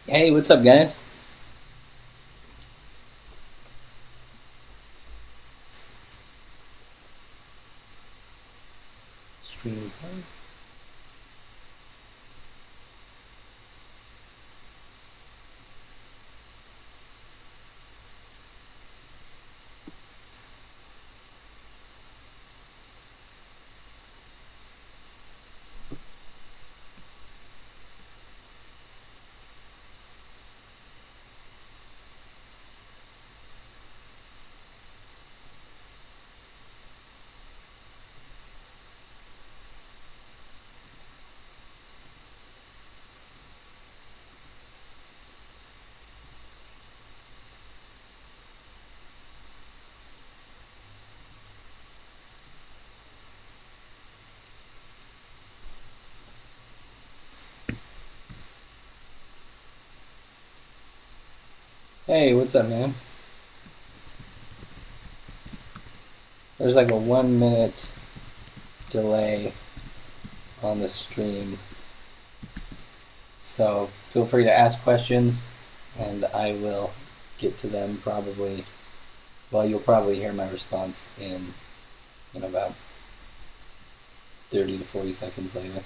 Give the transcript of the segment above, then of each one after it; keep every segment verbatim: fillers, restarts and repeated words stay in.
Hey, what's up, guys? Stream. Hey, what's up, man? There's like a one minute delay on the stream, so feel free to ask questions and I will get to them probably. Well, you'll probably hear my response in, in about thirty to forty seconds later.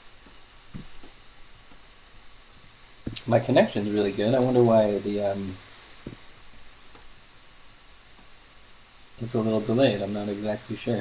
My connection's really good. I wonder why the um, it's a little delayed. I'm not exactly sure.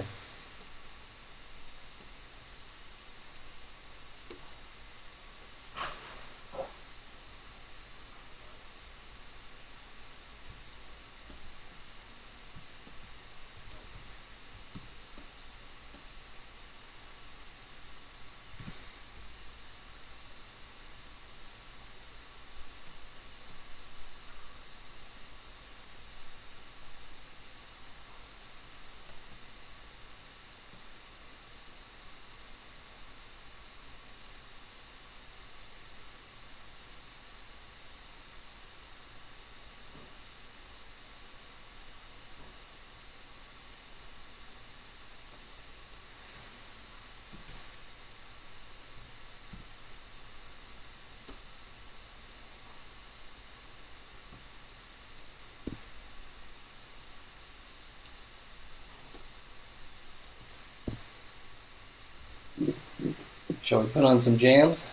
Shall we put on some jams?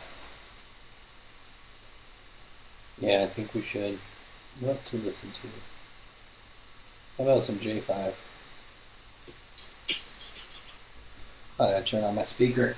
Yeah, I think we should. What to listen to? How about some J five? I gotta turn on my speaker.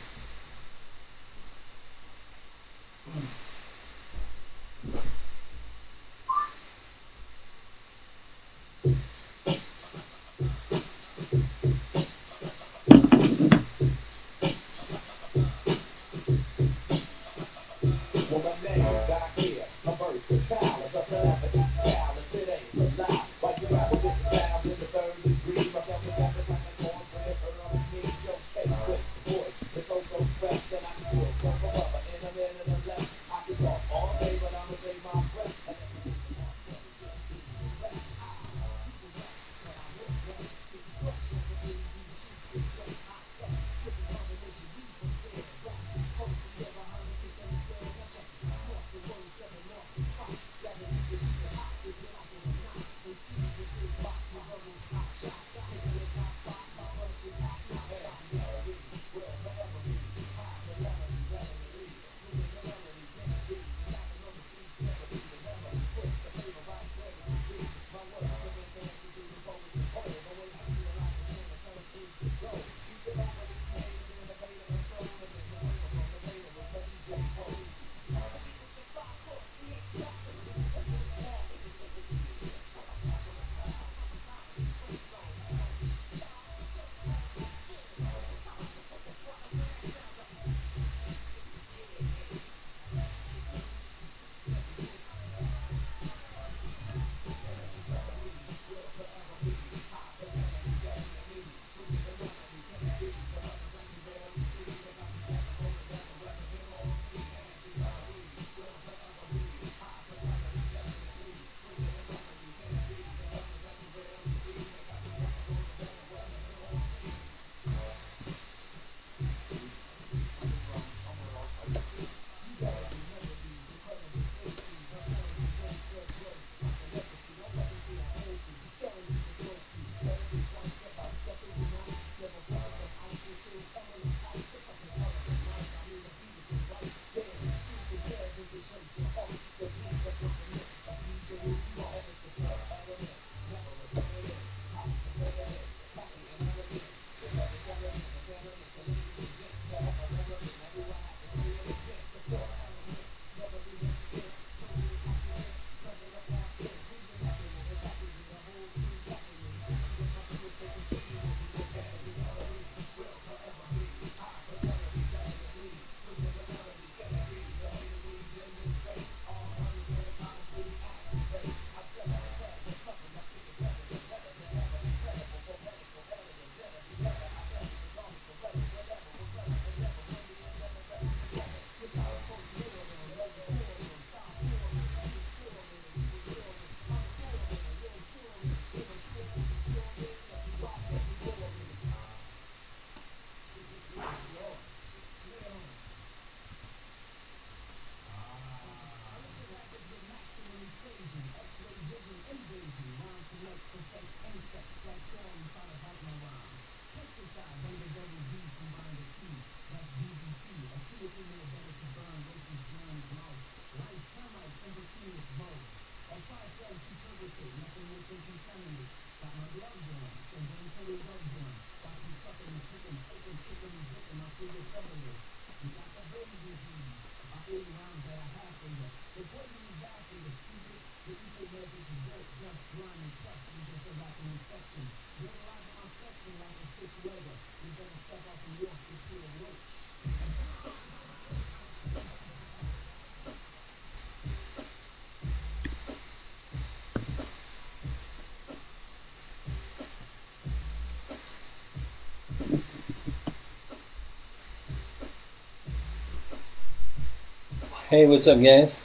Hey, what's up, guys?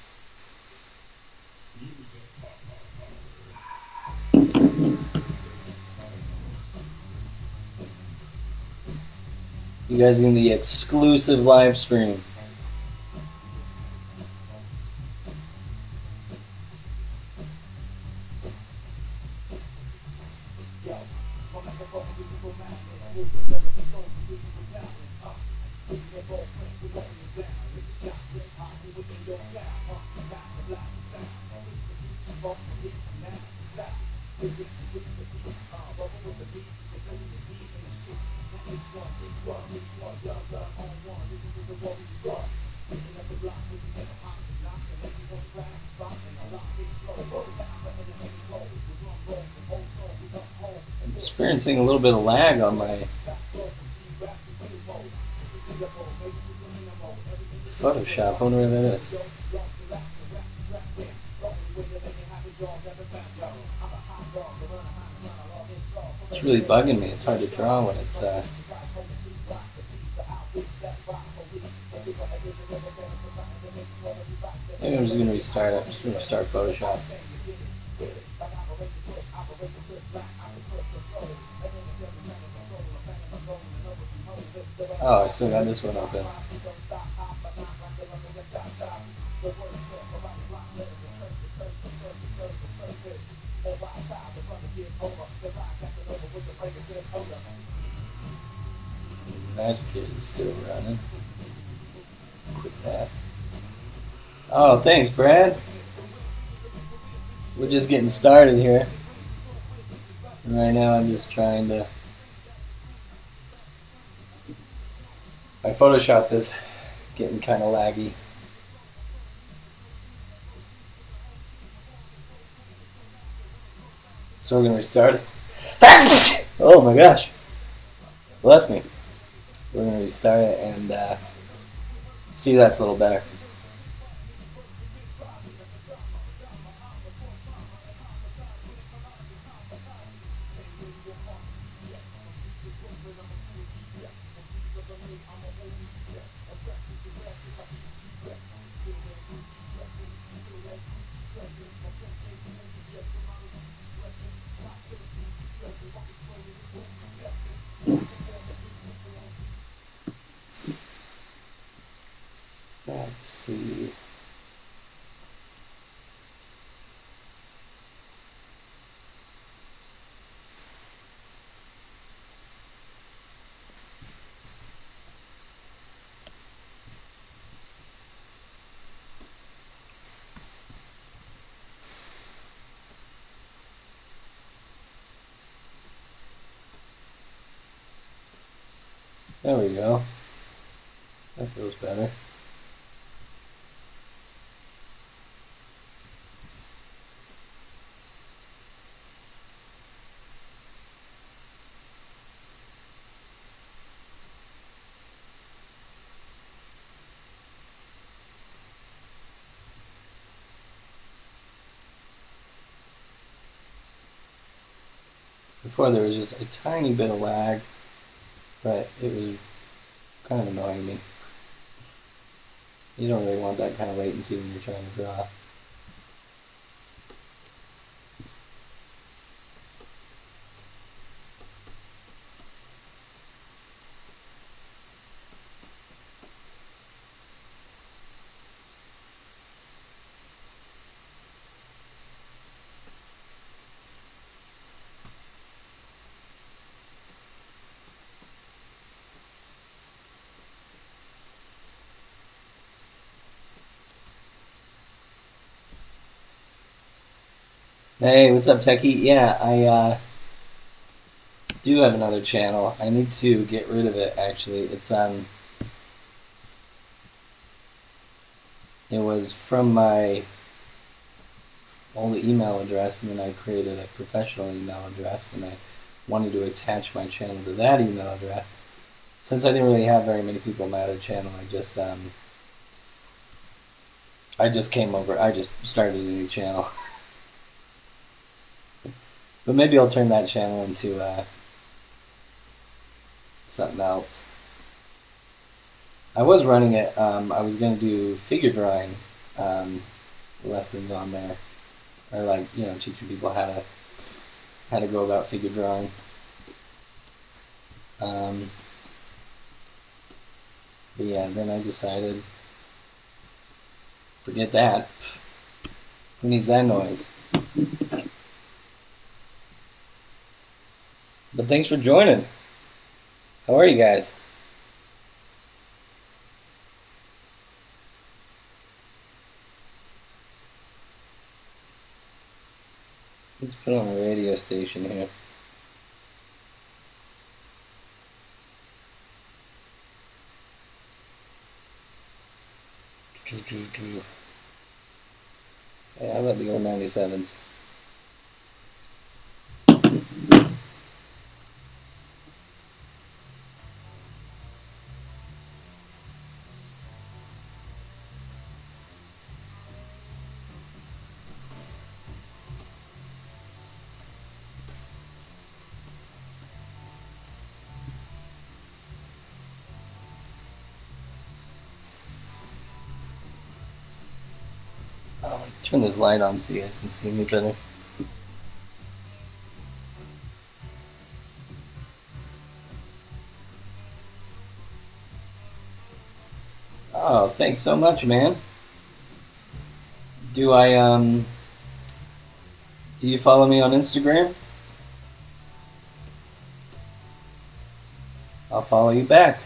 You guys in the exclusive live stream. Experiencing a little bit of lag on my Photoshop. I wonder where that is. It's really bugging me. It's hard to draw when it's uh maybe I'm just gonna restart it. I'm just gonna restart Photoshop. Oh, I still got this one open. Magic is still running. Quit that. Oh, thanks, Brad. We're just getting started here. Right now, I'm just trying to. My Photoshop is getting kind of laggy. So we're gonna restart it. Oh my gosh. Bless me. We're gonna restart it and uh, see if that's a little better. Let's see. There we go. That feels better. Before there was just a tiny bit of lag, but it was kind of annoying me. You don't really want that kind of latency when you're trying to draw. Hey, what's up, Techie? Yeah, I uh, do have another channel. I need to get rid of it, actually. It's um, it was from my old email address, and then I created a professional email address, and I wanted to attach my channel to that email address. Since I didn't really have very many people on my other channel, I just um, I just came over. I just started a new channel. But maybe I'll turn that channel into uh, something else. I was running it. Um, I was going to do figure drawing um, lessons on there, or like you know, teaching people how to how to go about figure drawing. Um, but yeah, then I decided, forget that. Who needs that noise? But thanks for joining. How are you guys? Let's put on a radio station here. Yeah, how about the old ninety-sevens? Oh, turn this light on so you guys can see me better. Oh, thanks so much, man. Do I, um... Do you follow me on Instagram? I'll follow you back.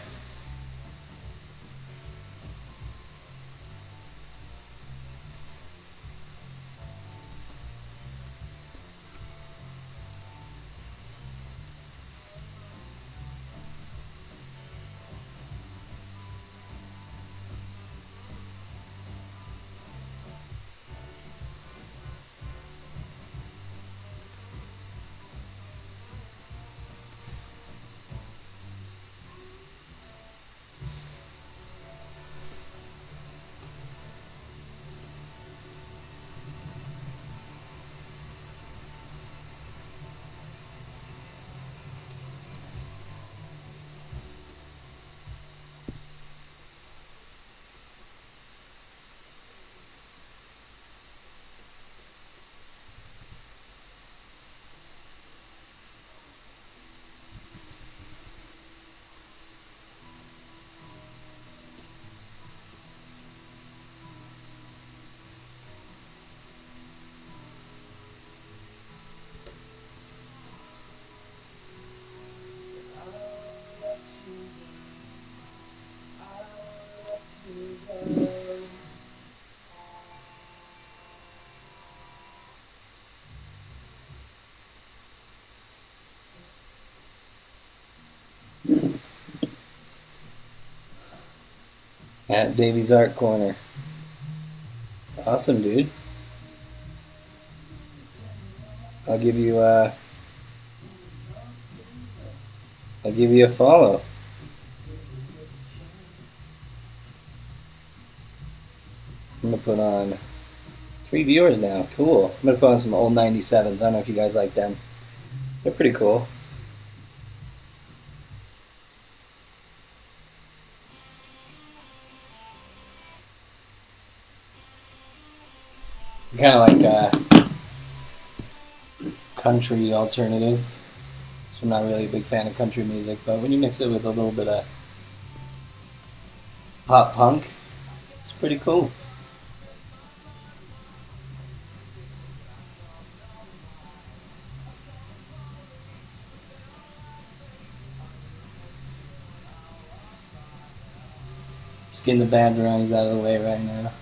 At Davy's Art Corner. Awesome, dude. I'll give you uh I'll give you a follow. I'm gonna put on three viewers now. Cool. I'm gonna put on some old ninety-sevens. I don't know if you guys like them. They're pretty cool. Kind of like uh, country alternative. So I'm not really a big fan of country music, but when you mix it with a little bit of pop punk, it's pretty cool. Just getting the bad drawings out of the way right now.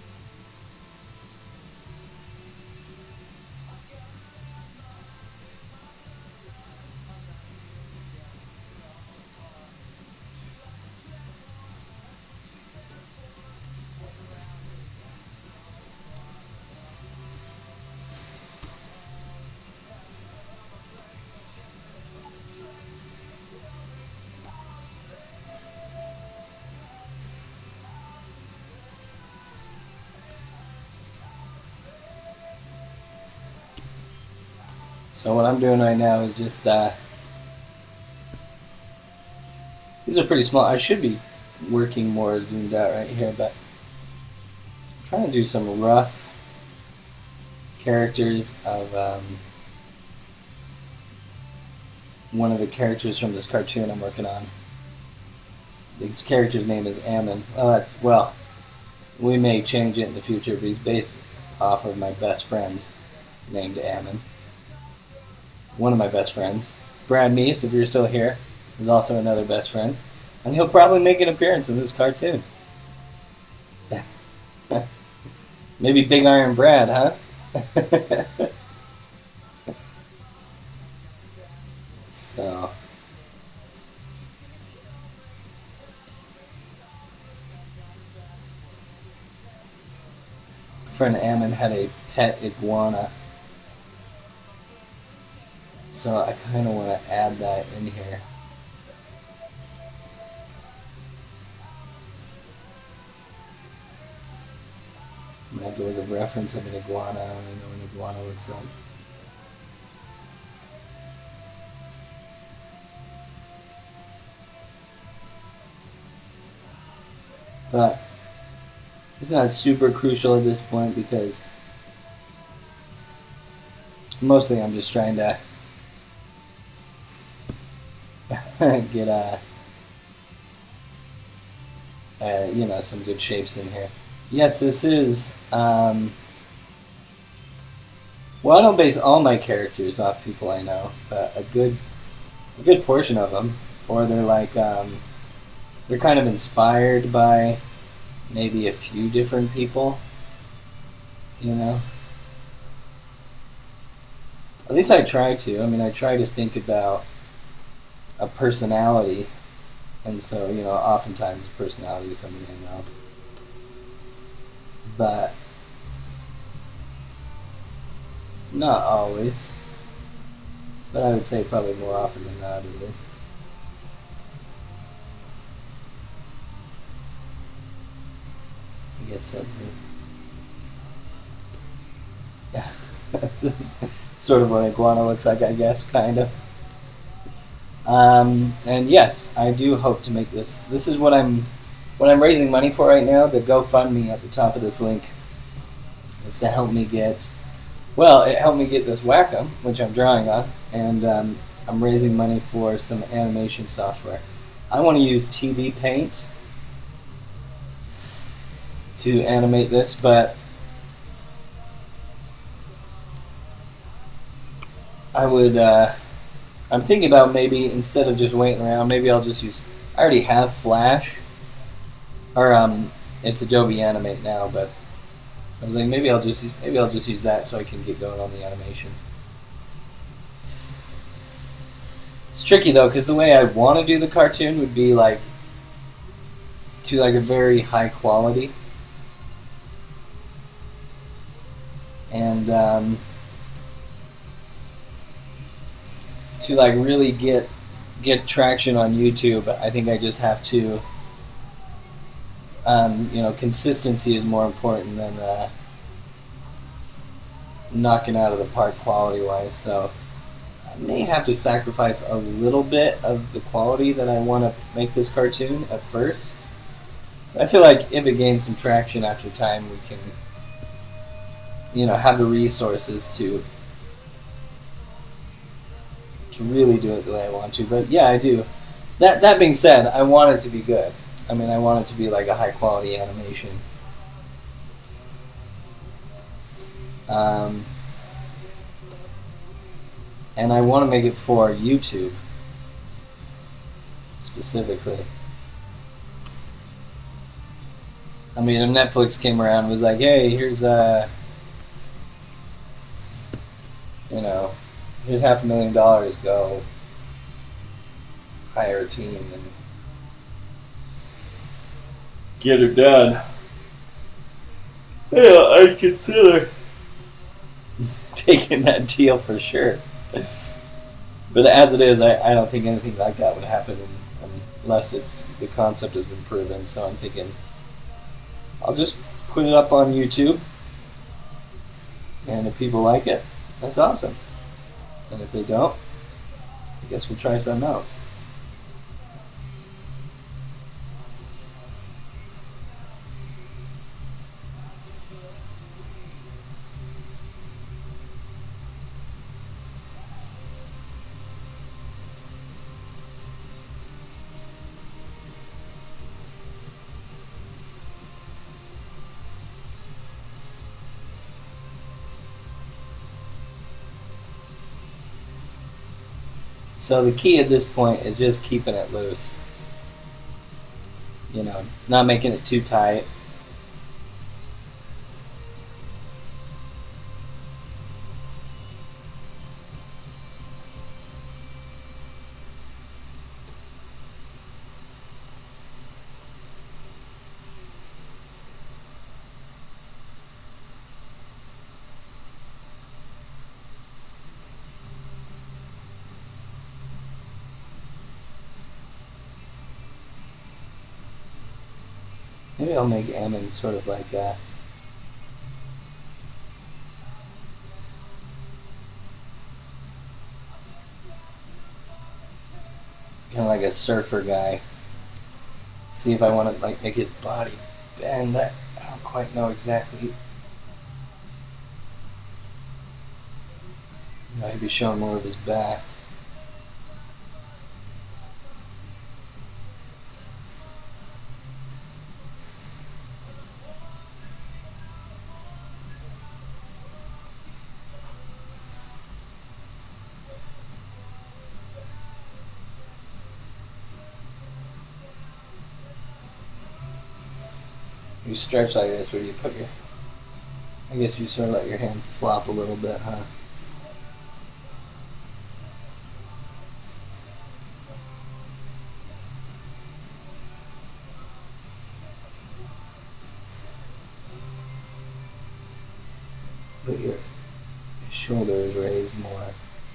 So what I'm doing right now is just, uh, these are pretty small. I should be working more zoomed out right here, but I'm trying to do some rough characters of um, one of the characters from this cartoon I'm working on. His character's name is Ammon. Well, that's, well, we may change it in the future, but he's based off of my best friend named Ammon. One of my best friends. Brad Meese, if you're still here, is also another best friend. And he'll probably make an appearance in this cartoon. Maybe Big Iron Brad, huh? So... friend Ammon had a pet iguana, so I kind of want to add that in here. I'm going to go with a reference of an iguana. I don't even know what an iguana looks like. But it's not super crucial at this point because mostly I'm just trying to get uh, uh, you know, some good shapes in here. Yes, this is um, well, I don't base all my characters off people I know, but a good a good portion of them, or they're like um, they're kind of inspired by maybe a few different people, you know. At least I try to. I mean, I try to think about a personality, and so, you know, oftentimes personality is something I know. But not always. But I would say probably more often than not it is. I guess that's it. Sort of what an iguana looks like, I guess, kind of. Um, and yes, I do hope to make this. This is what I'm, what I'm raising money for right now. The GoFundMe at the top of this link is to help me get. Well, it helped me get this Wacom, which I'm drawing on, and um, I'm raising money for some animation software. I want to use T V Paint to animate this, but I would, uh, I'm thinking about maybe instead of just waiting around, maybe I'll just use, I already have Flash, or um, it's Adobe Animate now, but I was like, maybe I'll just, maybe I'll just use that so I can get going on the animation. It's tricky though, because the way I want to do the cartoon would be like, to like a very high quality. And um, to like really get get traction on YouTube, I think I just have to, um, you know, consistency is more important than uh, knocking out of the park quality-wise. So I may have to sacrifice a little bit of the quality that I want to make this cartoon at first. I feel like if it gains some traction after time, we can, you know, have the resources to to really do it the way I want to. But yeah, I do. That that being said, I want it to be good. I mean, I want it to be like a high quality animation. Um, and I want to make it for YouTube specifically. I mean, if Netflix came around and was like, hey, here's a, you know, here's half a million dollars, go hire a team and get her done. Yeah, I'd consider taking that deal for sure. But as it is, I, I don't think anything like that would happen unless it's the concept has been proven. So I'm thinking I'll just put it up on YouTube, and if people like it, that's awesome. And if they don't, I guess we'll try something else. So the key at this point is just keeping it loose. You know, not making it too tight. Maybe I'll make Ammon sort of like a kind of like a surfer guy. See if I want to like make his body bend. I, I don't quite know exactly. Maybe showing more of his back. You stretch like this, where you put your, I guess you sort of let your hand flop a little bit, huh? Put your, your shoulders raised more.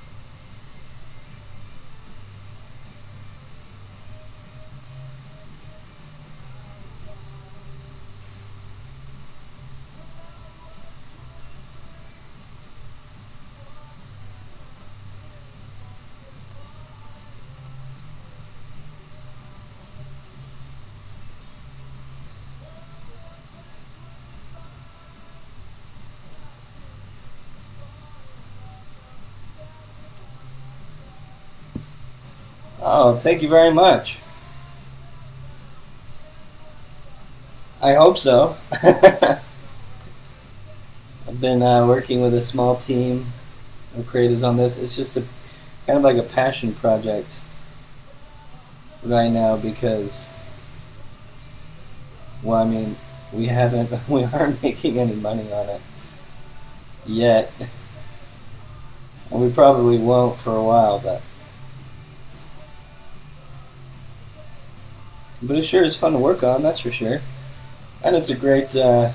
Oh, thank you very much. I hope so. I've been uh, working with a small team of creatives on this. It's just a kind of like a passion project right now because, well, I mean, we haven't, we aren't making any money on it yet, and we probably won't for a while, but but it sure is fun to work on, that's for sure. And it's a great uh,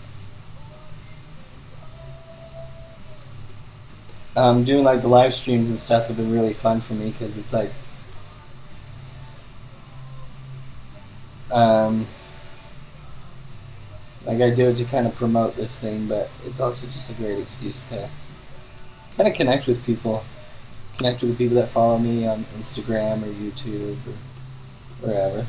um, doing like the live streams and stuff have been really fun for me because it's like um, like I do it to kind of promote this thing, but it's also just a great excuse to kind of connect with people, connect with the people that follow me on Instagram or YouTube or wherever.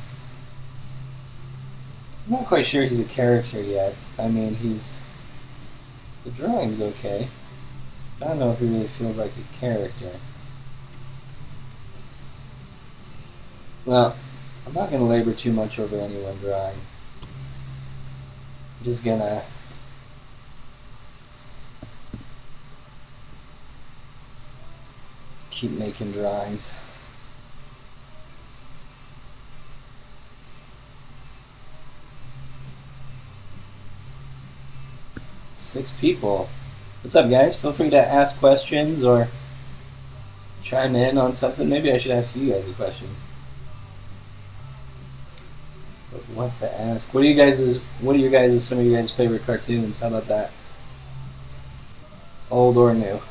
I'm not quite sure he's a character yet. I mean, he's... the drawing's okay. I don't know if he really feels like a character. Well, I'm not going to labor too much over any one drawing. I'm just going to keep making drawings. Six people. What's up, guys? Feel free to ask questions or chime in on something. Maybe I should ask you guys a question. But what to ask? What are you guys? What are your guys? Some of your guys' favorite cartoons? How about that? Old or new?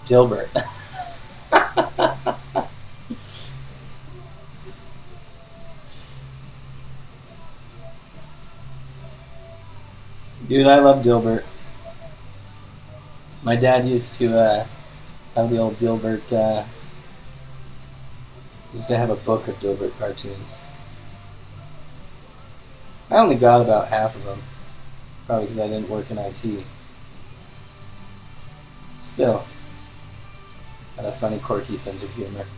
Dilbert. Dude, I love Dilbert. My dad used to uh, have the old Dilbert, uh, used to have a book of Dilbert cartoons. I only got about half of them, probably because I didn't work in I T. Still, had a funny, quirky sense of humor.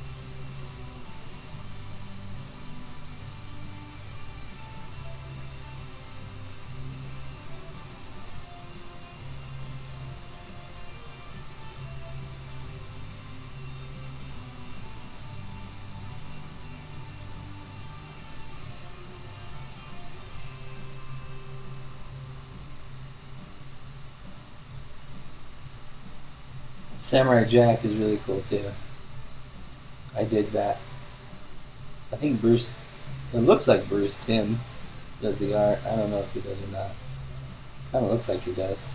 Samurai Jack is really cool too. I dig that. I think Bruce, it looks like Bruce Timm does the art. I don't know if he does or not. Kind of looks like he does.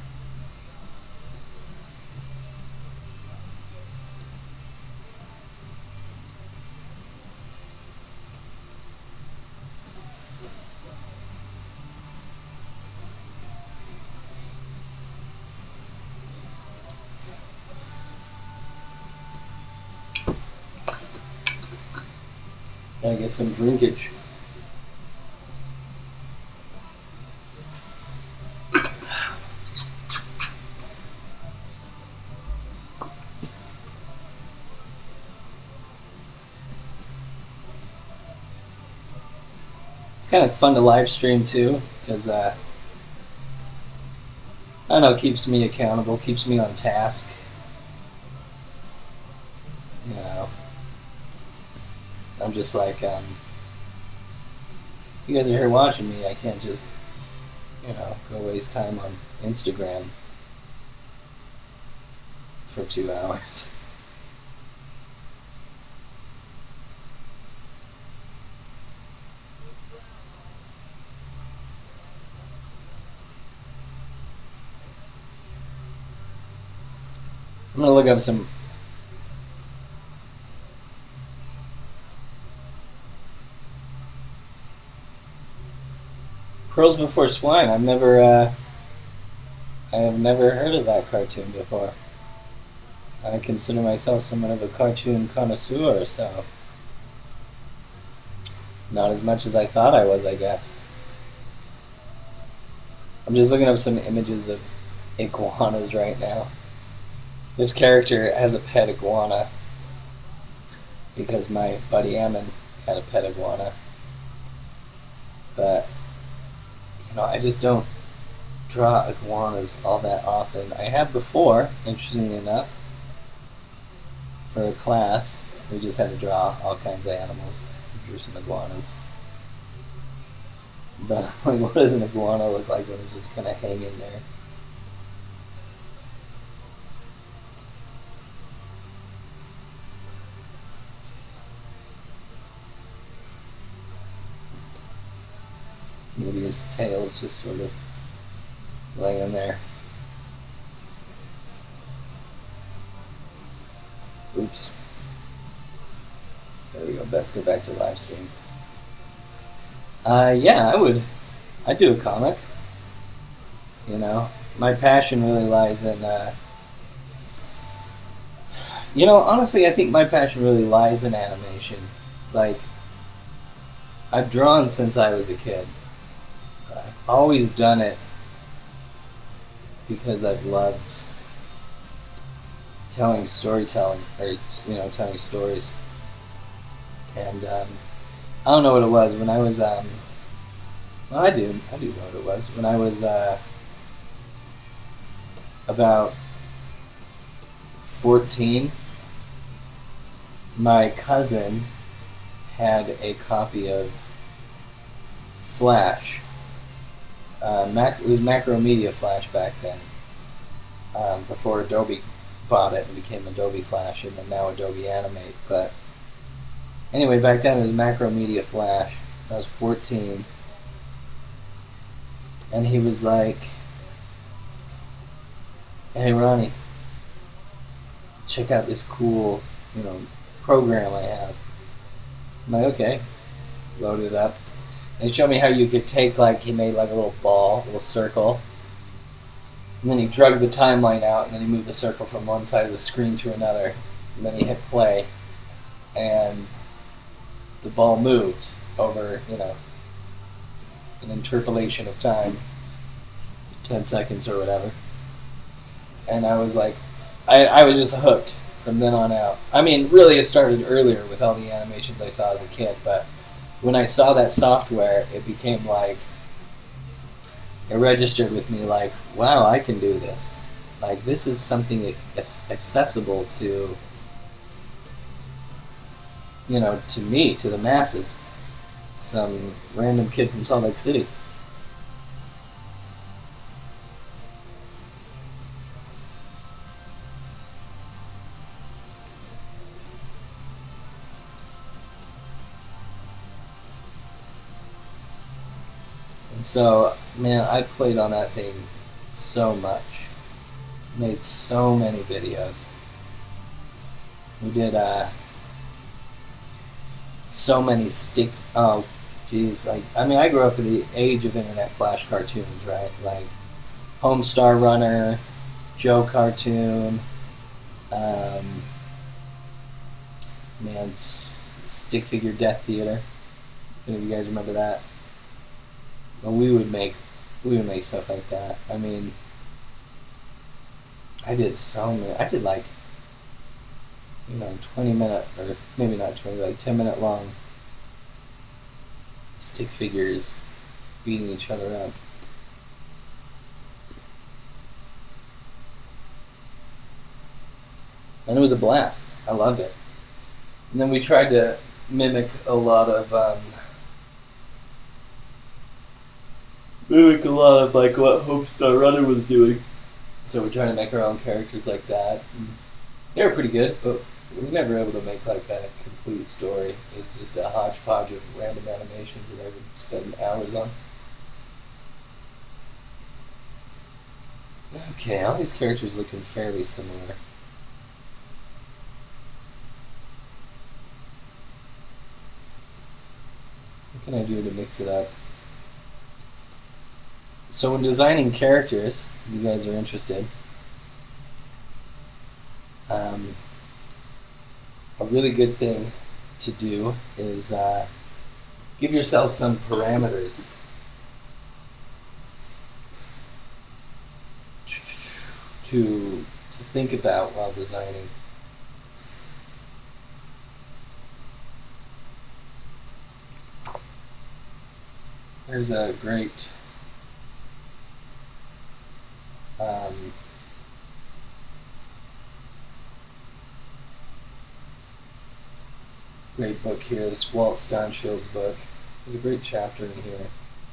Gotta get some drinkage. It's kind of fun to live stream too, because uh, I don't know, it keeps me accountable, keeps me on task. You know. I'm just like, um, you guys are here watching me, I can't just, you know, go waste time on Instagram for two hours. I'm gonna look up some Pearls Before Swine. I've never, uh, I have never heard of that cartoon before. I consider myself somewhat of a cartoon connoisseur, so not as much as I thought I was, I guess. I'm just looking up some images of iguanas right now. This character has a pet iguana because my buddy Ammon had a pet iguana, but you know, I just don't draw iguanas all that often. I have before, interestingly enough, for a class. We just had to draw all kinds of animals. We drew some iguanas. But like, what does an iguana look like when it's just kind of hanging there? Maybe his tail is just sort of laying there. Oops. There we go. Let's go back to live stream. Uh, yeah, I would. I'd do a comic. You know, my passion really lies in. Uh, you know, honestly, I think my passion really lies in animation. Like, I've drawn since I was a kid. I've always done it because I've loved telling storytelling, or you know, telling stories. And um, I don't know what it was when I was. Um, well, I do. I do know what it was when I was uh, about fourteen. My cousin had a copy of Flash. Uh, Mac, it was Macromedia Flash back then, um, before Adobe bought it and became Adobe Flash, and then now Adobe Animate. But anyway, back then it was Macromedia Flash. I was fourteen, and he was like, "Hey Ronnie, check out this cool, you know, program I have. I'm like, okay, load it up. And he showed me how you could take, like, he made like a little ball, a little circle, and then he drug the timeline out, and then he moved the circle from one side of the screen to another, and then he hit play, and the ball moved over, you know, an interpolation of time, ten seconds or whatever. And I was like, I, I was just hooked from then on out. I mean, really, it started earlier with all the animations I saw as a kid, but when I saw that software, it became like, it registered with me like, wow, I can do this. Like, this is something accessible to, you know, to me, to the masses. Some random kid from Salt Lake City. And so, man, I played on that thing so much. Made so many videos. We did uh, so many stick. Oh, geez! Like, I mean, I grew up in the age of internet flash cartoons, right? Like Homestar Runner, Joe Cartoon. Um, man, S Stick Figure Death Theater. If any of you guys remember that. Well, we would make we would make stuff like that. I mean, I did so many. I did like, you know, twenty minute, or maybe not twenty, like ten minute long stick figures beating each other up. And it was a blast. I loved it. And then we tried to mimic a lot of um, mimic a lot of like what Homestar Runner was doing. So we tried to make our own characters like that. And they were pretty good, but we were never able to make like a complete story. It was just a hodgepodge of random animations that I would spend hours on. Okay, all these characters looking fairly similar. What can I do to mix it up? So when designing characters, if you guys are interested, um, a really good thing to do is uh, give yourself some parameters. To, to think about while designing. There's a great um, great book here, this Walt Stoneschild's book. There's a great chapter in here.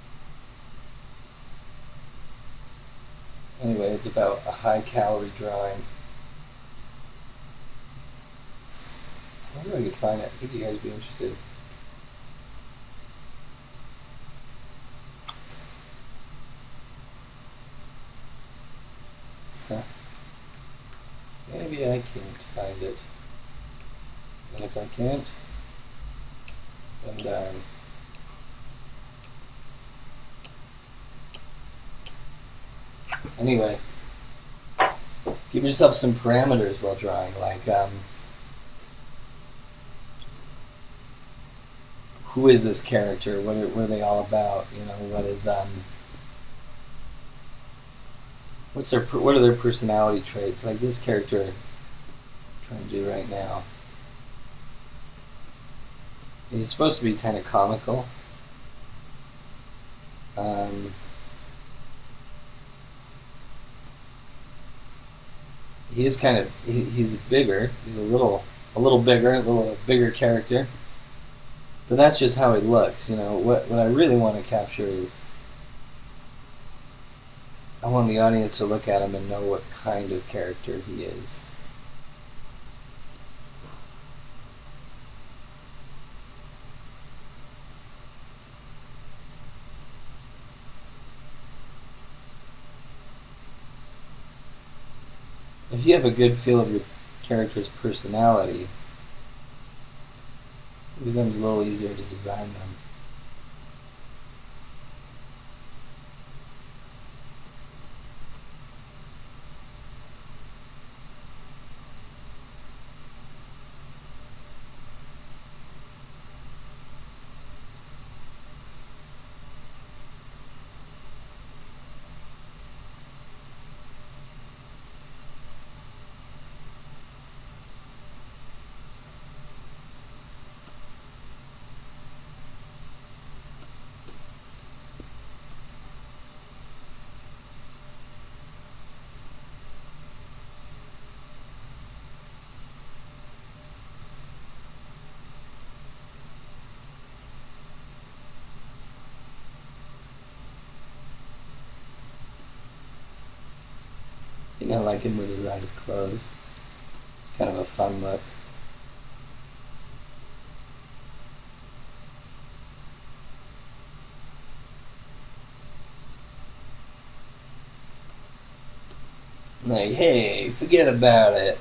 Anyway, it's about a high-calorie drawing. I wonder if I could find it. I think you guys would be interested. Huh. Maybe I can't find it. And if I can't, then um, anyway, give yourself some parameters while drawing, like um, who is this character? What are, what are they all about? You know, what is um, what's their what are their personality traits? Like this character I'm trying to do right now. He's supposed to be kind of comical. Um, he is kind of he, he's bigger. He's a little a little bigger, a little bigger character. But that's just how he looks. You know, what what I really want to capture is I want the audience to look at him and know what kind of character he is. If you have a good feel of your character's personality, it becomes a little easier to design them. I think I like him with his eyes closed. It's kind of a fun look. Like, hey, forget about it.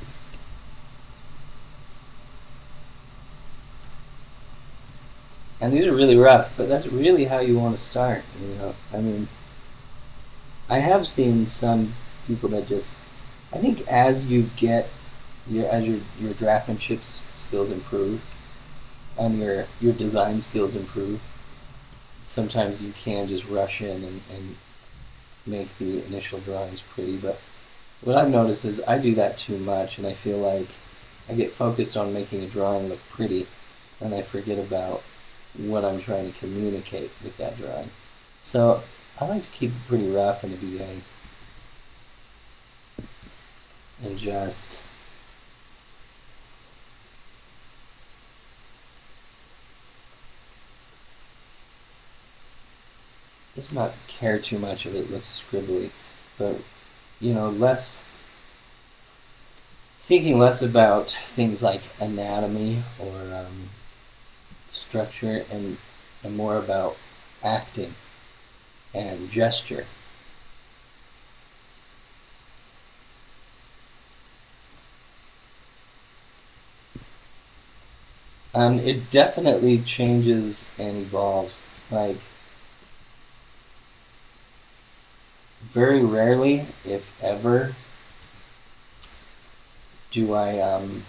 And these are really rough, but that's really how you want to start, you know. I mean, I have seen some people that just, I think as you get your as your your draftsmanship skills improve and your your design skills improve, sometimes you can just rush in and, and make the initial drawings pretty. But what I've noticed is I do that too much, and I feel like I get focused on making a drawing look pretty, and I forget about what I'm trying to communicate with that drawing. So I like to keep it pretty rough in the beginning. And just just not care too much if it looks scribbly, but you know, less thinking less about things like anatomy or um, structure, and, and more about acting and gesture. Um, it definitely changes and evolves. Like, very rarely, if ever, do I, um,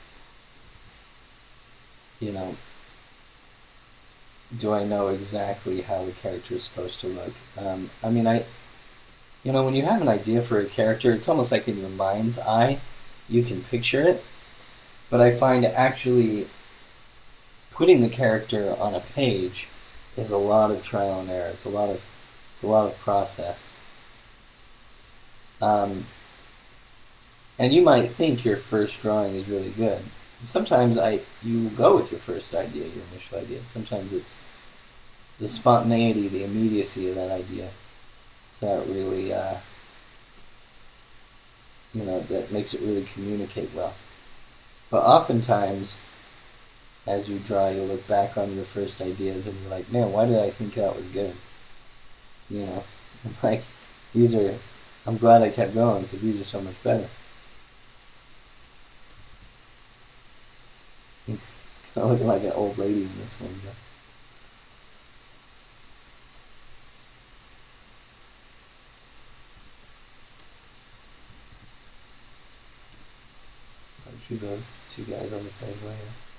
you know, do I know exactly how the character is supposed to look. Um, I mean, I, you know, when you have an idea for a character, it's almost like in your mind's eye, you can picture it. But I find actually putting the character on a page is a lot of trial and error. It's a lot of, it's a lot of process. Um, and you might think your first drawing is really good. Sometimes I you go with your first idea, your initial idea. Sometimes it's the spontaneity, the immediacy of that idea that really, uh, you know, that makes it really communicate well. But oftentimes, as you draw, you'll look back on your first ideas and you're like, man, why did I think that was good? You know, like, these are, I'm glad I kept going because these are so much better. It's kind of looking like an old lady in this one. But I'm sure those two guys on the same layer.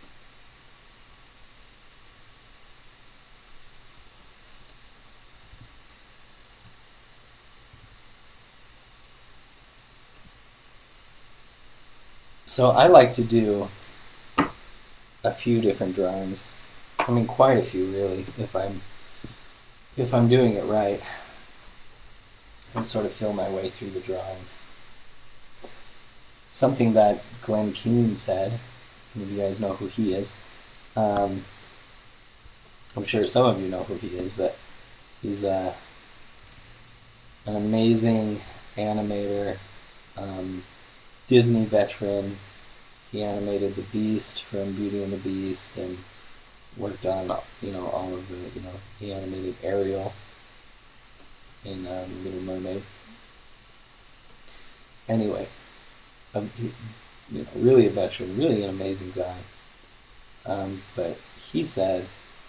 So I like to do a few different drawings. I mean, quite a few, really, if I'm if I'm doing it right, and sort of feel my way through the drawings. Something that Glenn Keane said, maybe you guys know who he is. Um, I'm sure some of you know who he is, but he's uh, an amazing animator, um, Disney veteran. He animated the Beast from Beauty and the Beast, and worked on, you know, all of the, you know, he animated Ariel in uh, The Little Mermaid. Anyway, um, he, you know, really a veteran, really an amazing guy. Um, but he said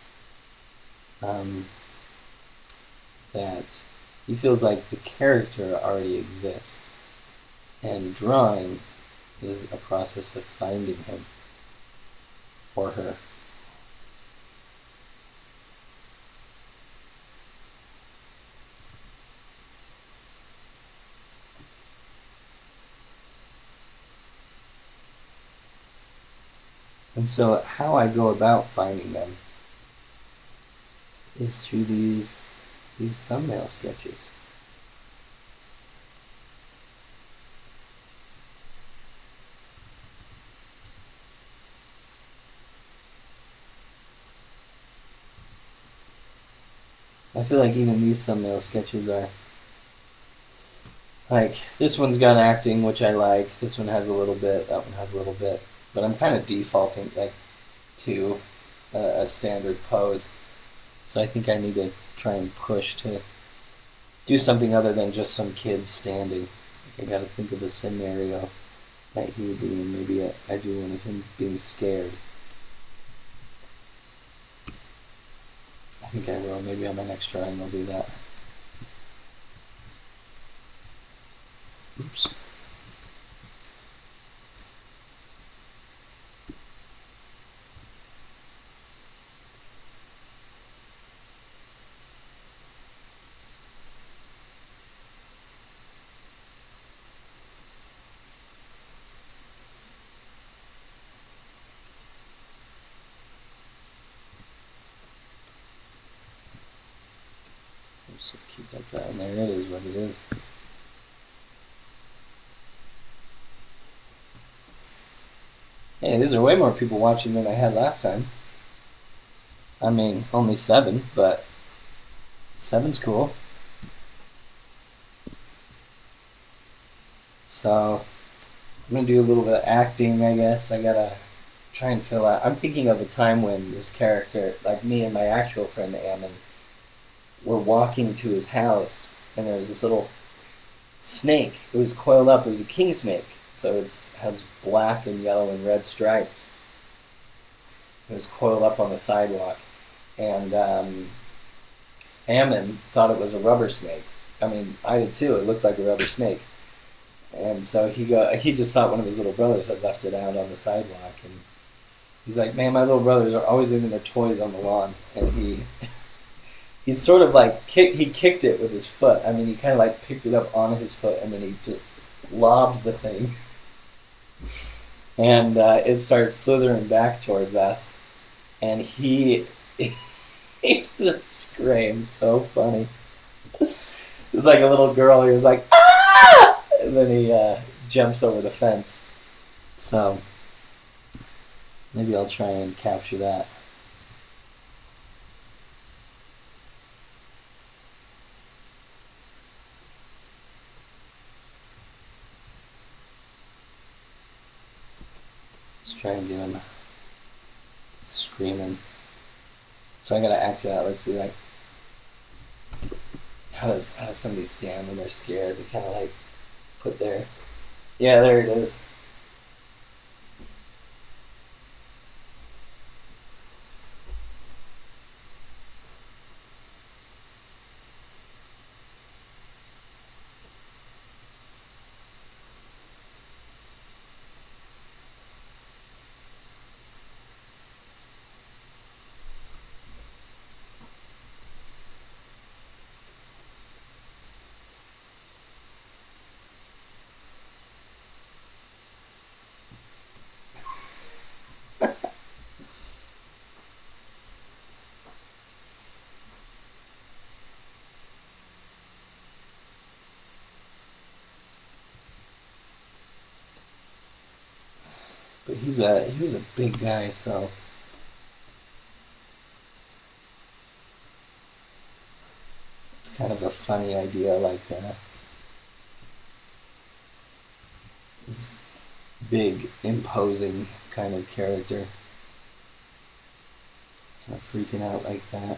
um, that he feels like the character already exists, and drawing is a process of finding him or her. And so how I go about finding them is through these these thumbnail sketches. I feel like even these thumbnail sketches are like, this one's got acting, which I like. This one has a little bit. That one has a little bit. But I'm kind of defaulting like to a, a standard pose. So I think I need to try and push to do something other than just some kid standing. I got to think of a scenario that he would be in. Maybe I, I do one of him being scared. I think I will. Maybe on my next drawing I'll do that. Oops. So keep that guy, and there it is, what it is. Hey, these are way more people watching than I had last time. I mean, only seven, but seven's cool. So, I'm going to do a little bit of acting, I guess. I gotta try and fill out. I'm thinking of a time when this character, like me and my actual friend Ammon, were walking to his house, and there was this little snake. It was coiled up. It was a king snake, so it has black and yellow and red stripes. It was coiled up on the sidewalk, and um, Ammon thought it was a rubber snake. I mean, I did too. It looked like a rubber snake, and so he go. He just thought one of his little brothers had left it out on the sidewalk, and he's like, "Man, my little brothers are always leaving their toys on the lawn," and he. He sort of like kicked, he kicked it with his foot. I mean, he kind of like picked it up on his foot, and then he just lobbed the thing. And uh, it started slithering back towards us. And he, he just screams so funny. Just like a little girl, he was like, "Ah!" And then he uh, jumps over the fence. So maybe I'll try and capture that. Let's try and get him screaming. So I gotta act it out. Let's see, like, how does how does somebody stand when they're scared? They kind of like put their, yeah, there it is. But he's a he was a big guy, so it's kind of a funny idea, like uh, this big, imposing kind of character, kind of freaking out like that.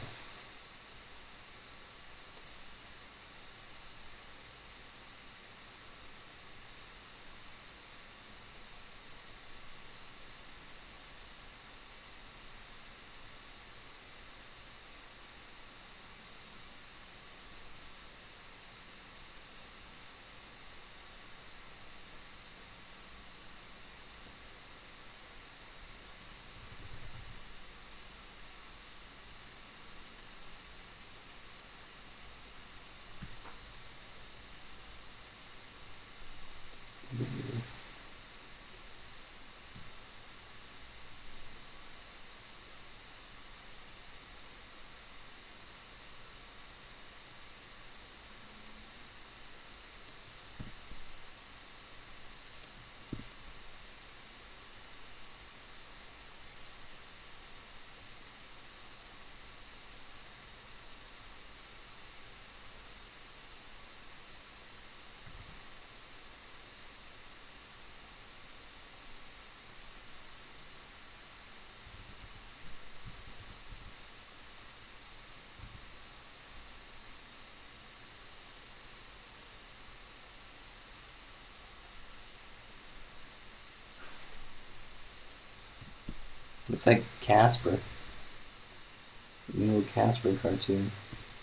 Looks like Casper. The little Casper cartoon.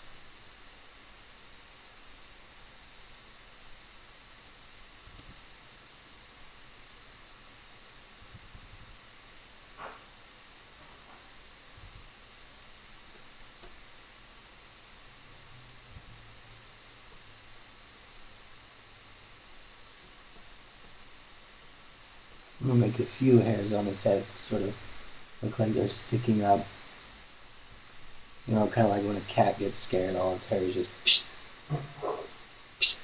I'm gonna make a few hairs on his head sort of look like they're sticking up. You know, kind of like when a cat gets scared, all its hair is just psh, psh.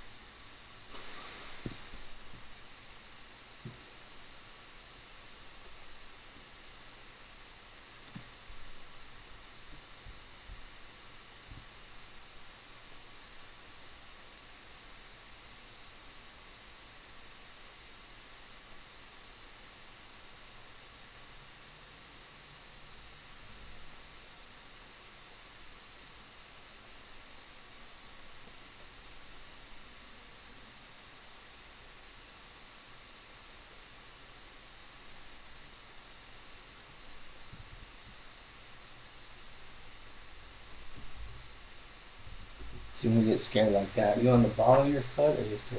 See when you get scared like that. Are you on the ball of your foot or you sir?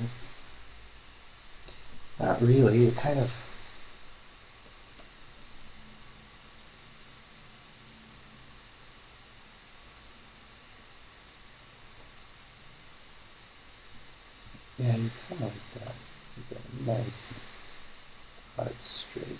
Not really. You're kind of. Yeah, you're kind of like that. You've got a nice heart straight.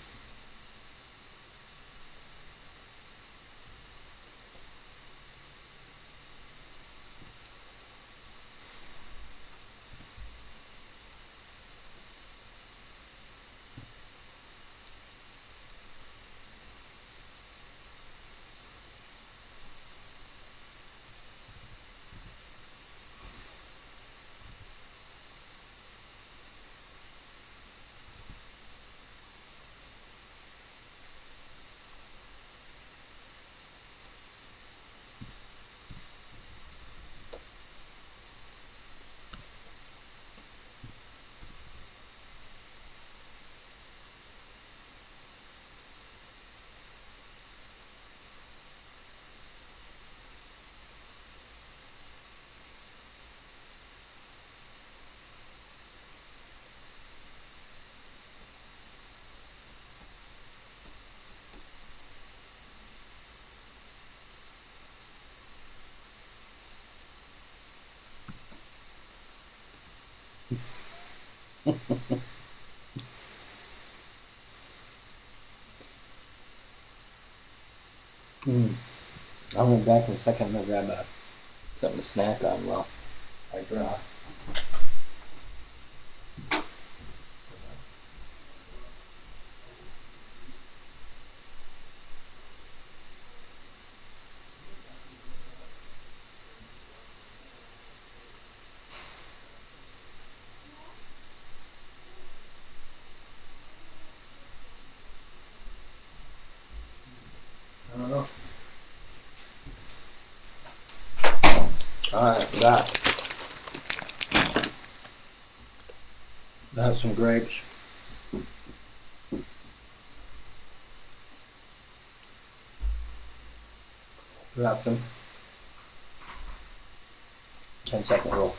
mm. I'll be back in a second. I'm gonna grab a, something to snack on while I draw. I don't know. Alright, I forgot. Got some grapes. Dropped them. ten second rule.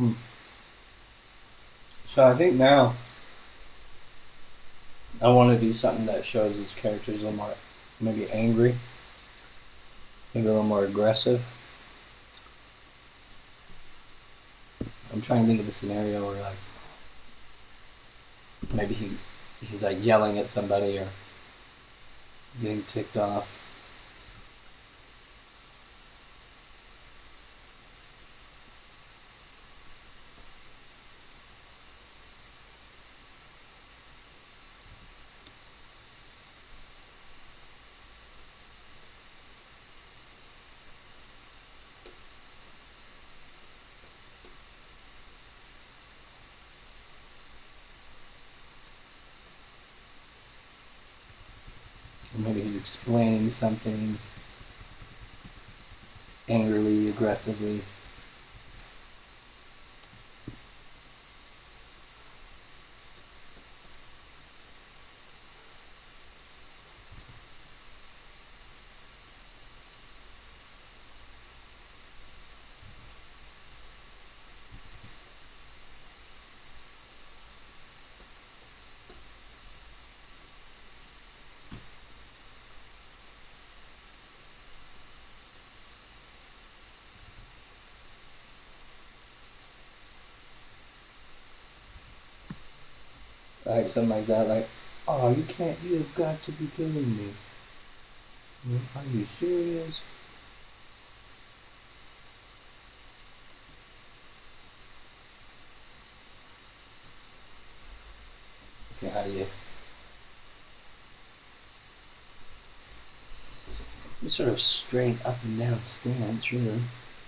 Hmm. So I think now I want to do something that shows these characters a little more, maybe angry, maybe a little more aggressive. I'm trying to think of a scenario where like maybe he he's like yelling at somebody or he's getting ticked off. Or maybe he's explaining something angrily, aggressively. Like something like that, like, oh, you can't, you have got to be kidding me. Are you serious? So how do you, you sort of straight up and down stance, really.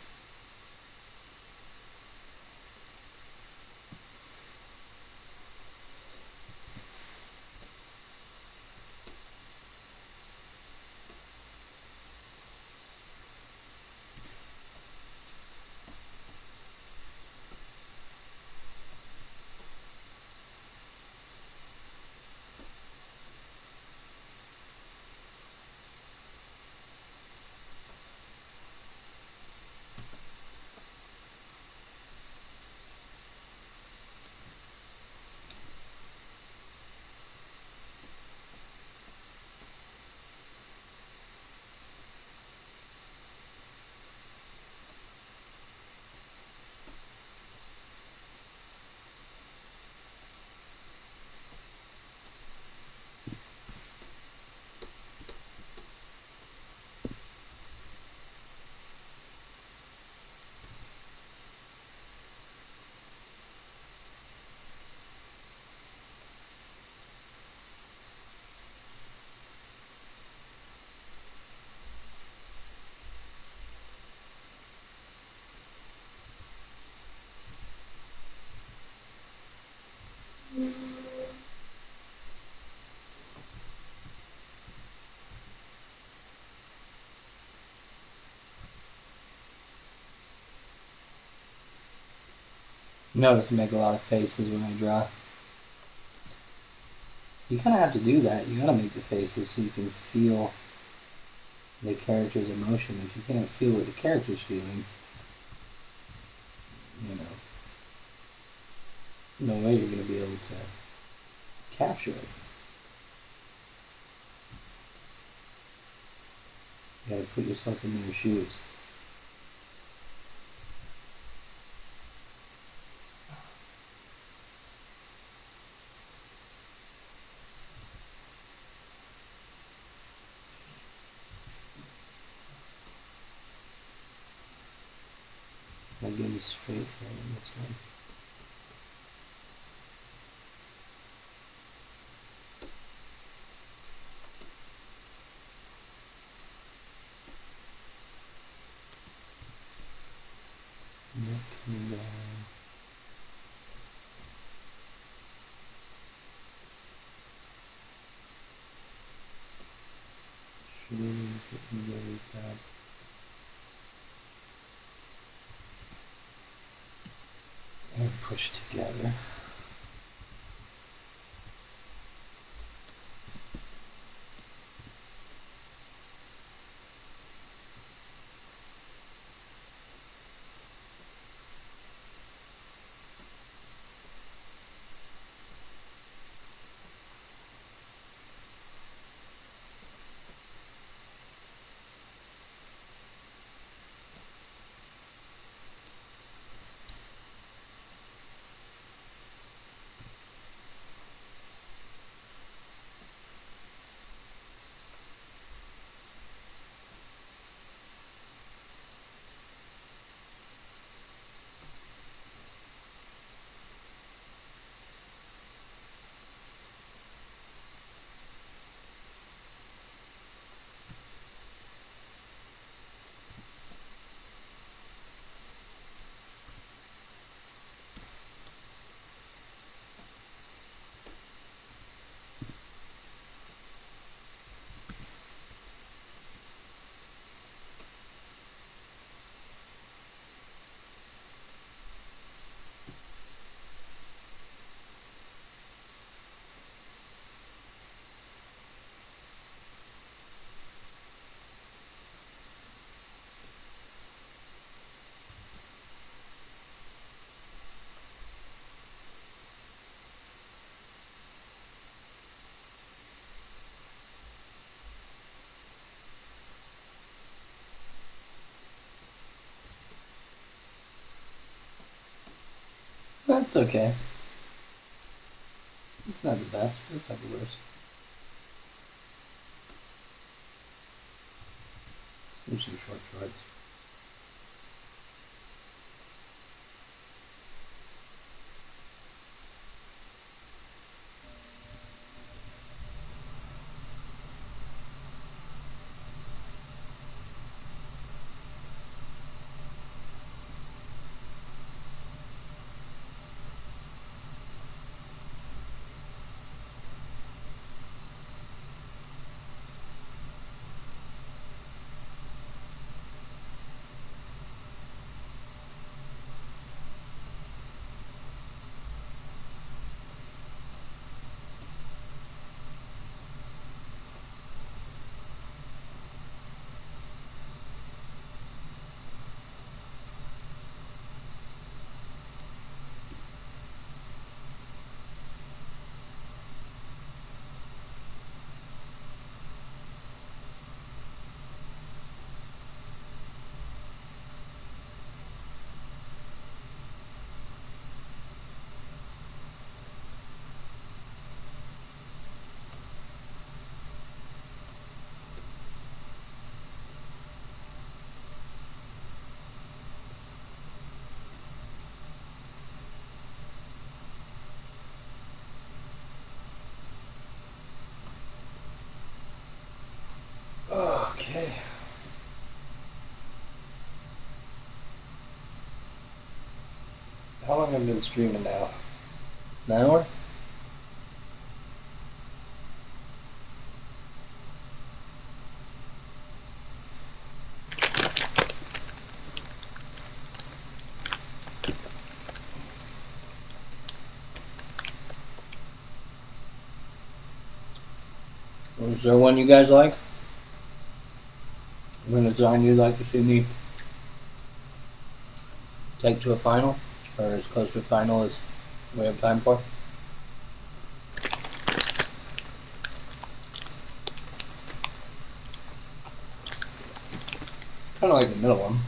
Notice I make a lot of faces when I draw. You kind of have to do that. You gotta make the faces so you can feel the character's emotion. If you can't feel what the character's feeling, you know, no way you're gonna be able to capture it. You gotta put yourself in their shoes. I give him straight hair on this one. Neck coming down. Shoulder getting raised up. And push together. That's okay. It's not the best, but it's not the worst. Let's do some short shorts. Okay. How long have I been streaming now? An hour? Is there one you guys like? When it's on, you'd like to see me take to a final? Or as close to a final as we have time for? Kind of like the middle one.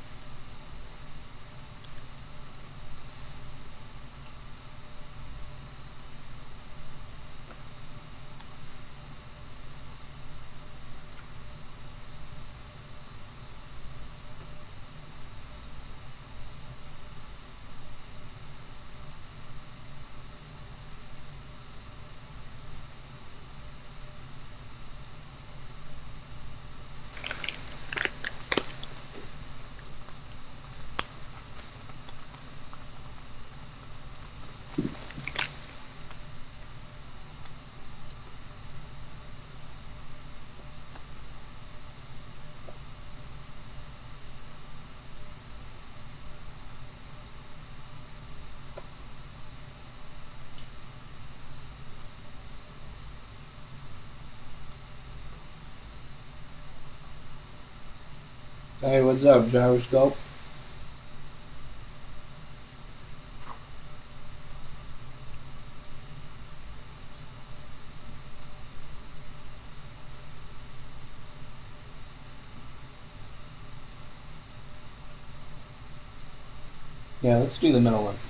Hey, what's up, Gyroscope? Yeah, let's do the middle one.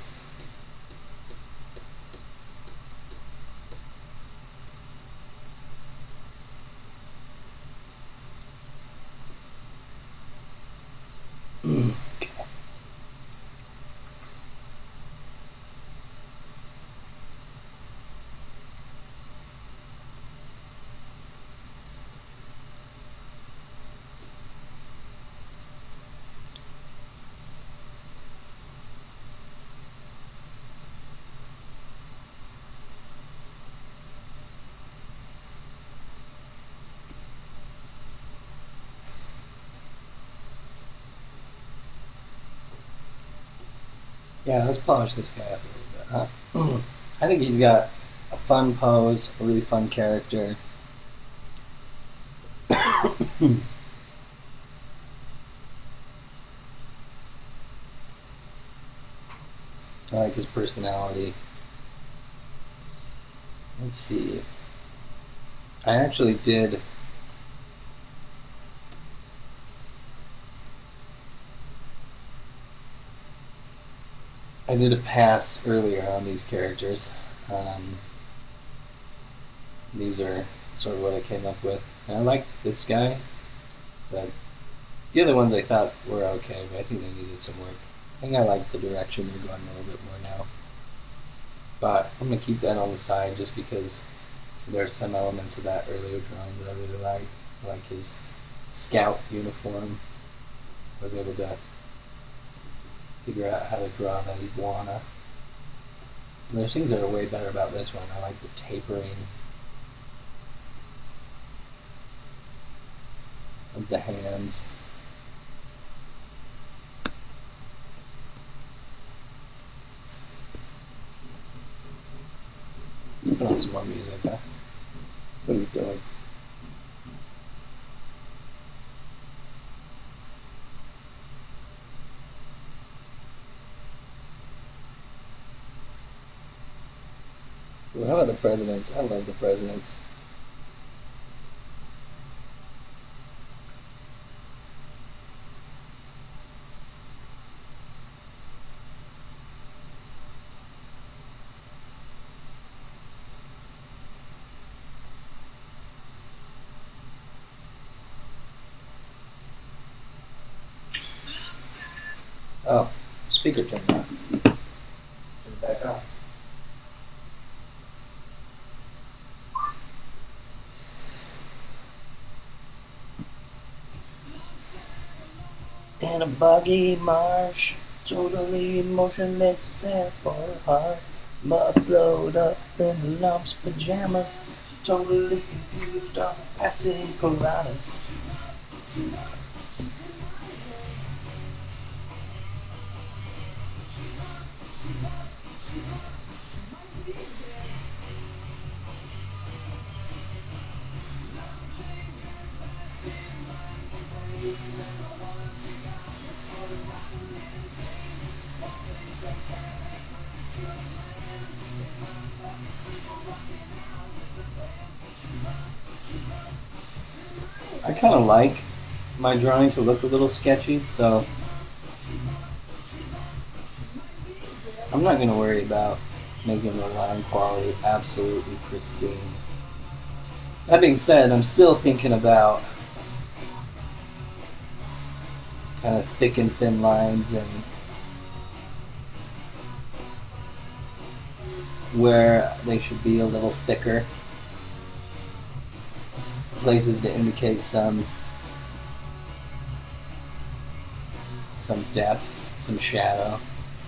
Yeah, let's polish this guy up a little bit, huh? I think he's got a fun pose, a really fun character. I like his personality. Let's see. I actually did I did a pass earlier on these characters. Um, these are sort of what I came up with. And I like this guy, but the other ones I thought were okay, but I think they needed some work. I think I like the direction they're going a little bit more now. But I'm going to keep that on the side just because there's some elements of that earlier drawing that I really like. I like his scout uniform. I was able to figure out how to draw that iguana. And there's things that are way better about this one. I like the tapering of the hands. Let's put on some more music, huh? What are you doing? Well, how about the presidents? I love the presidents. Oh, speaker turned on. Turn it back on. In a boggy marsh, totally motionless except for her heart. Mud blowed up in lumps, pajamas, totally confused on passing piranhas. I kind of like my drawing to look a little sketchy, so I'm not going to worry about making the line quality absolutely pristine. That being said, I'm still thinking about kind of thick and thin lines and where they should be a little thicker. Places to indicate some some depth, some shadow.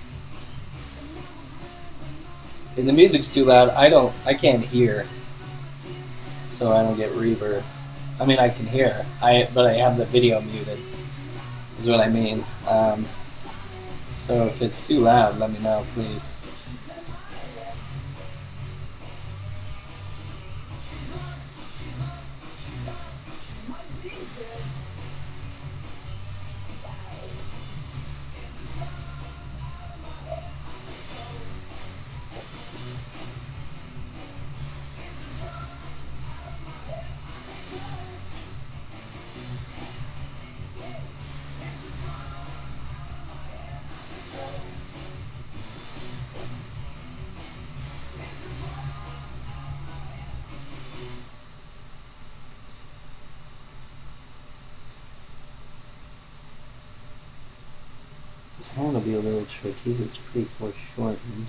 If the music's too loud, I don't I can't hear, so I don't get reverb. I mean, I can hear, I but I have the video muted, is what I mean. Um, so if it's too loud, let me know, please. This hand will be a little tricky, it's pretty foreshortened.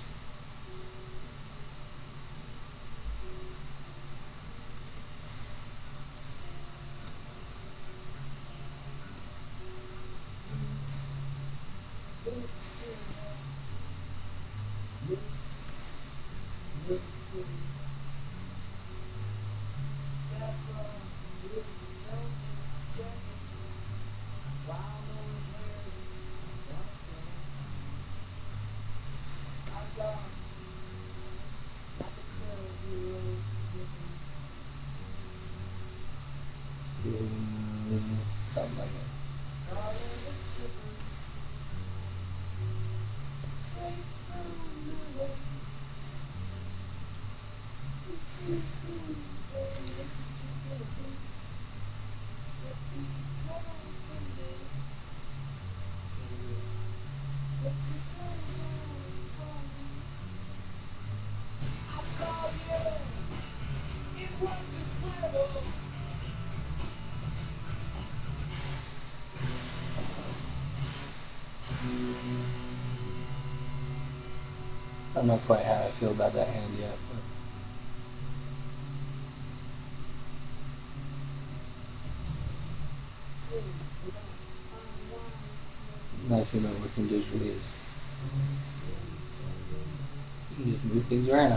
Something like that. I don't know quite how I feel about that hand yet. But nice thing about working digitally is you can just move things around.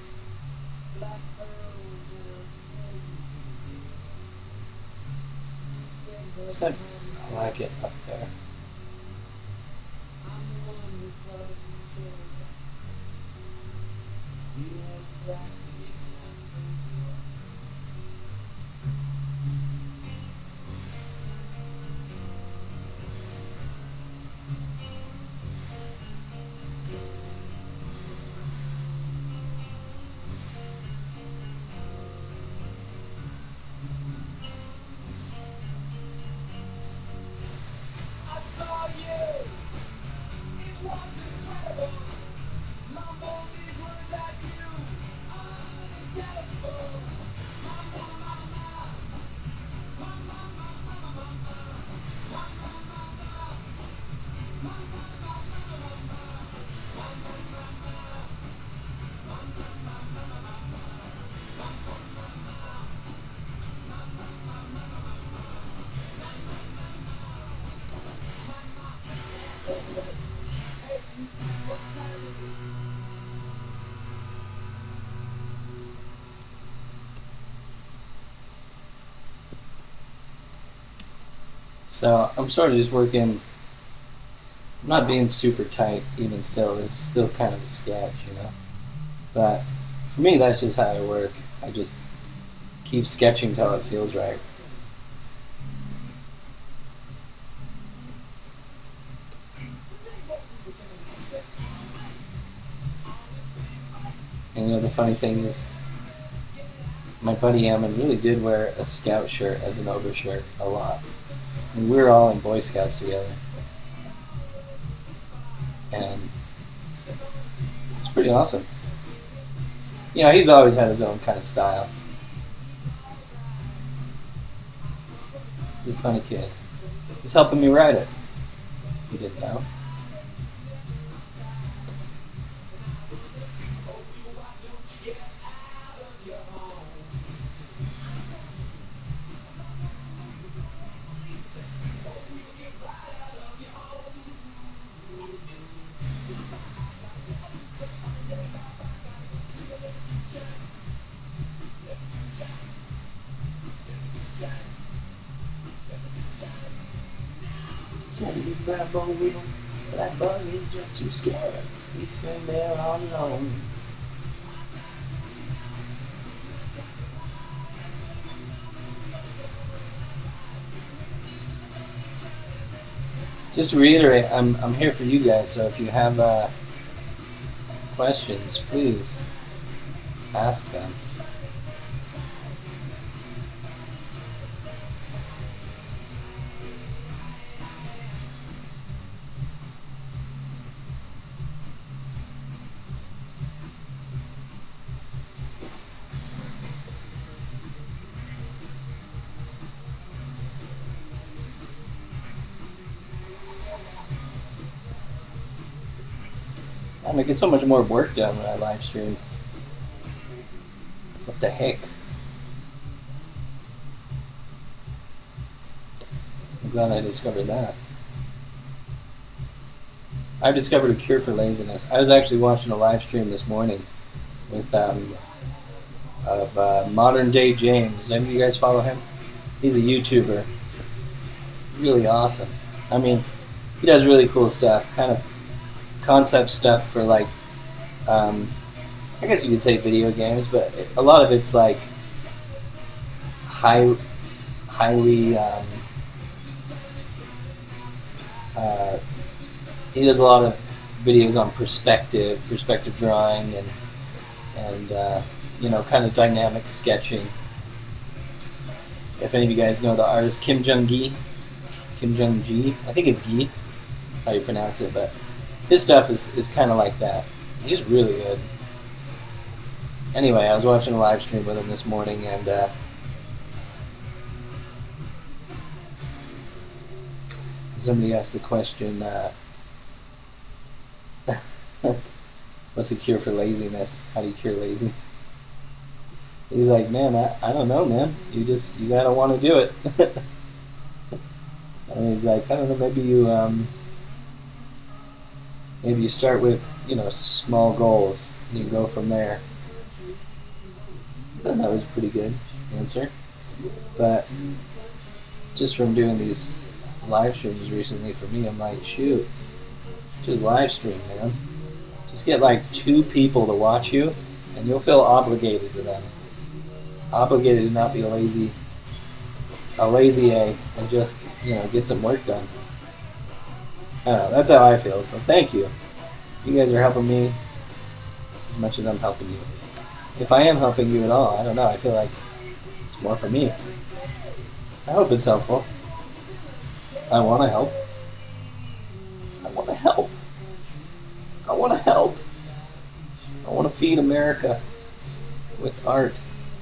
Except I like it up there. So I'm sort of just working, I'm not being super tight even still. This is still kind of a sketch, you know. But for me, that's just how I work. I just keep sketching till it feels right. And you know, the funny thing is, my buddy Ammon really did wear a scout shirt as an overshirt a lot. And we were all in Boy Scouts together. And it's pretty awesome. You know, he's always had his own kind of style. He's a funny kid. He's helping me write it. You didn't know. Said you black boy, we don't, black boy is just too scared. He's sitting there all alone. Just to reiterate, I'm I'm here for you guys. So if you have uh, questions, please ask them. I get so much more work done when I live stream. What the heck? I'm glad I discovered that. I've discovered a cure for laziness. I was actually watching a live stream this morning with um, of uh, Modern Day James. Does any of you guys follow him? He's a YouTuber. Really awesome. I mean, he does really cool stuff. Kind of concept stuff for like, um, I guess you could say video games, but it, a lot of it's like high, highly. Um, uh, he does a lot of videos on perspective, perspective drawing, and and uh, you know, kind of dynamic sketching. If any of you guys know the artist Kim Jung-gi, Kim Jung-gi, I think it's Gi, that's how you pronounce it, but his stuff is, is kind of like that. He's really good. Anyway, I was watching a live stream with him this morning, and uh, somebody asked the question, uh, what What's the cure for laziness? How do you cure laziness? He's like, man, I, I don't know, man. You just, you gotta want to do it. And he's like, I don't know, maybe you, um, maybe you start with, you know, small goals, and you go from there. I thought that was a pretty good answer. But just from doing these live streams recently for me, I'm like, shoot, just live stream, man. Just get like two people to watch you, and you'll feel obligated to them. Obligated to not be a lazy, a lazy A, and just, you know, get some work done. I don't know, that's how I feel, so thank you. You guys are helping me as much as I'm helping you. If I am helping you at all, I don't know, I feel like it's more for me. I hope it's helpful. I want to help. I want to help. I want to help. I want to feed America with art.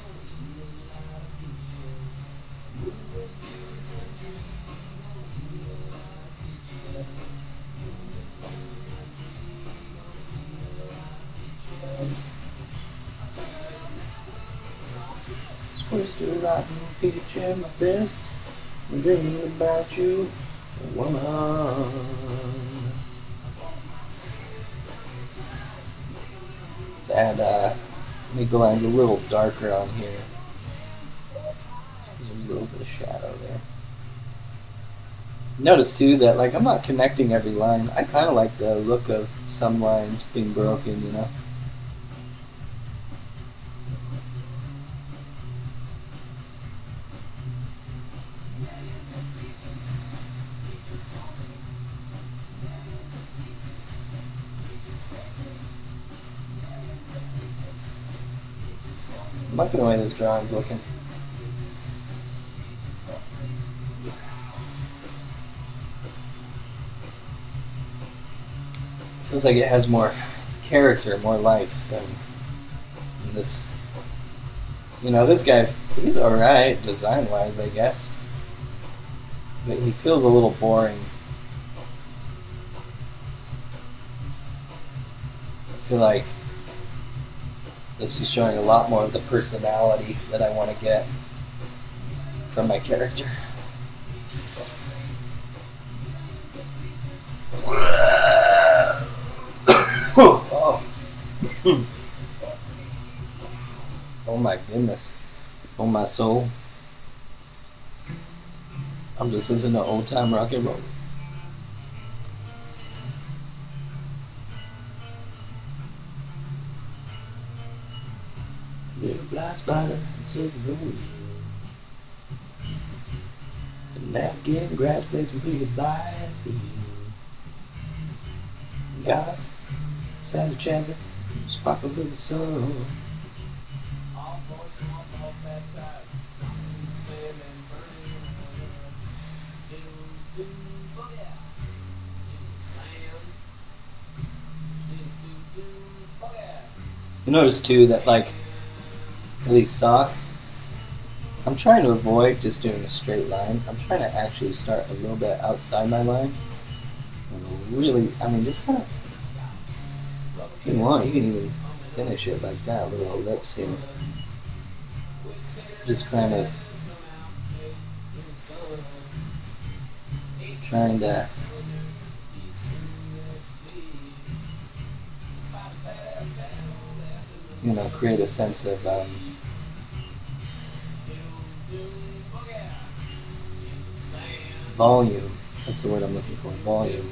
Twisted rotten peach in my fist. I'm dreaming about you, woman. Let's add, uh, make the lines a little darker on here. Just because there's a little bit of shadow there. Notice too that, like, I'm not connecting every line. I kind of like the look of some lines being broken, you know? I'm liking the way this drawing's looking. Feels like it has more character, more life than this. You know, this guy, he's alright design-wise, I guess. But he feels a little boring. I feel like this is showing a lot more of the personality that I want to get from my character. Oh. Oh my goodness. Oh my soul. I'm just listening to old time rock and roll. Little black spider sitting the wheel. The napkin, grass, place, and pretty by the field. Got a sassy chazzy, sparkle with the sun. You notice too that, like, for these socks, I'm trying to avoid just doing a straight line. I'm trying to actually start a little bit outside my line. And really, I mean, just kind of, if you want, you can even finish it like that, little ellipse here. Just kind of trying to you know, create a sense of um, volume. That's the word I'm looking for, volume.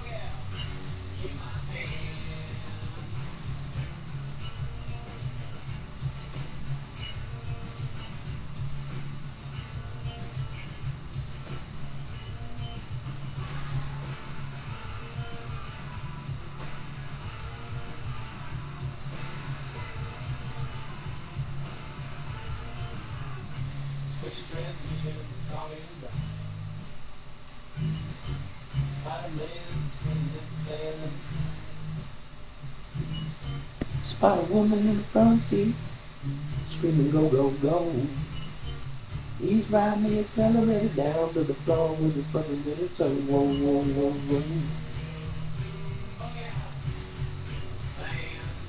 Spot a woman in the front seat, screaming go, go, go. He's riding the accelerator down to the floor with his fuzzy little toe. Whoa, whoa, whoa, whoa.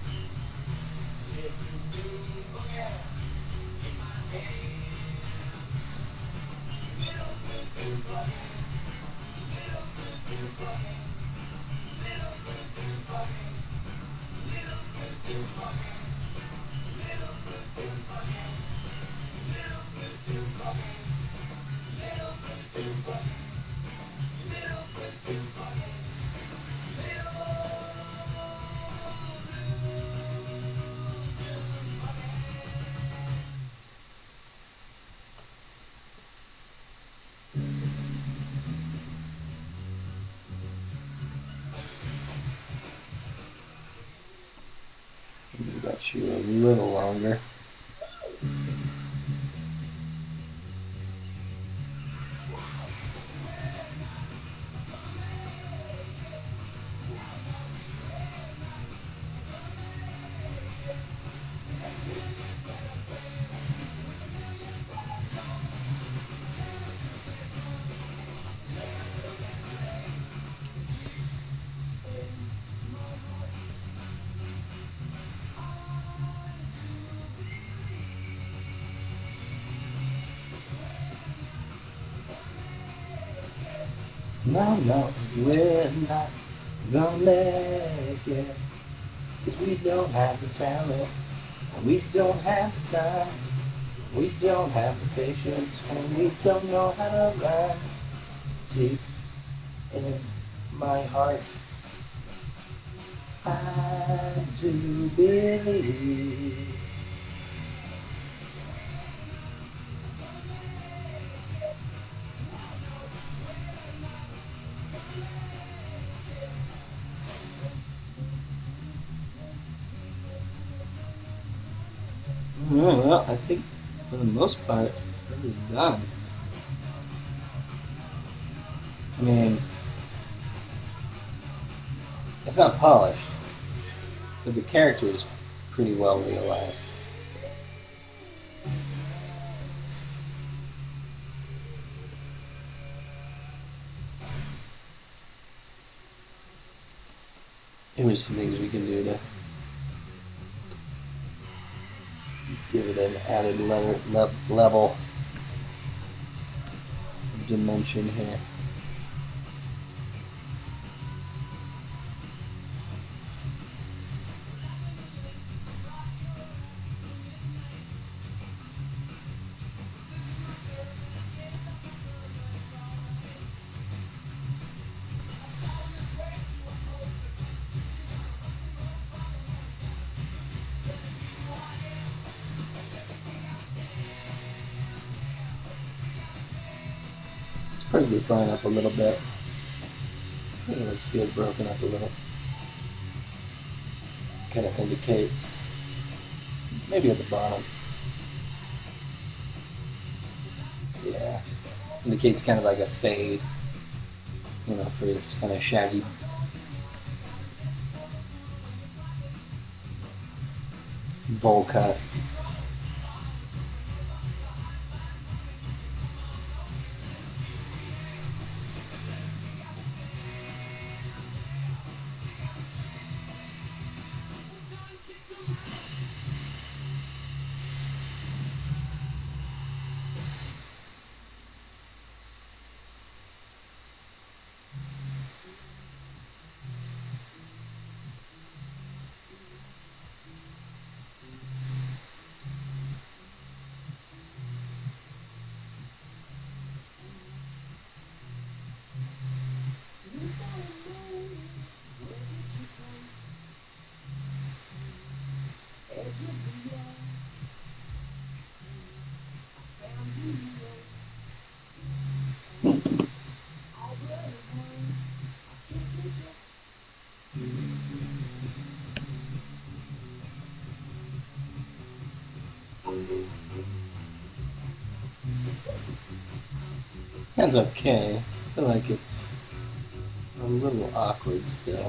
Got you a little longer. No, no, we're not gonna make it, 'cause we don't have the talent, and we don't have the time, we don't have the patience, and we don't know how to run. Deep in my heart, I do believe. Well, I think for the most part, this is done. I mean, it's not polished, but the character is pretty well realized. Here's some things we can do to give it an added letter, le level of dimension here. Pretty this line up a little bit. I think it looks good, broken up a little. Kind of indicates, maybe at the bottom. Yeah, indicates kind of like a fade, you know, for his kind of shaggy bowl cut. Hand's okay. I feel like it's a little awkward still.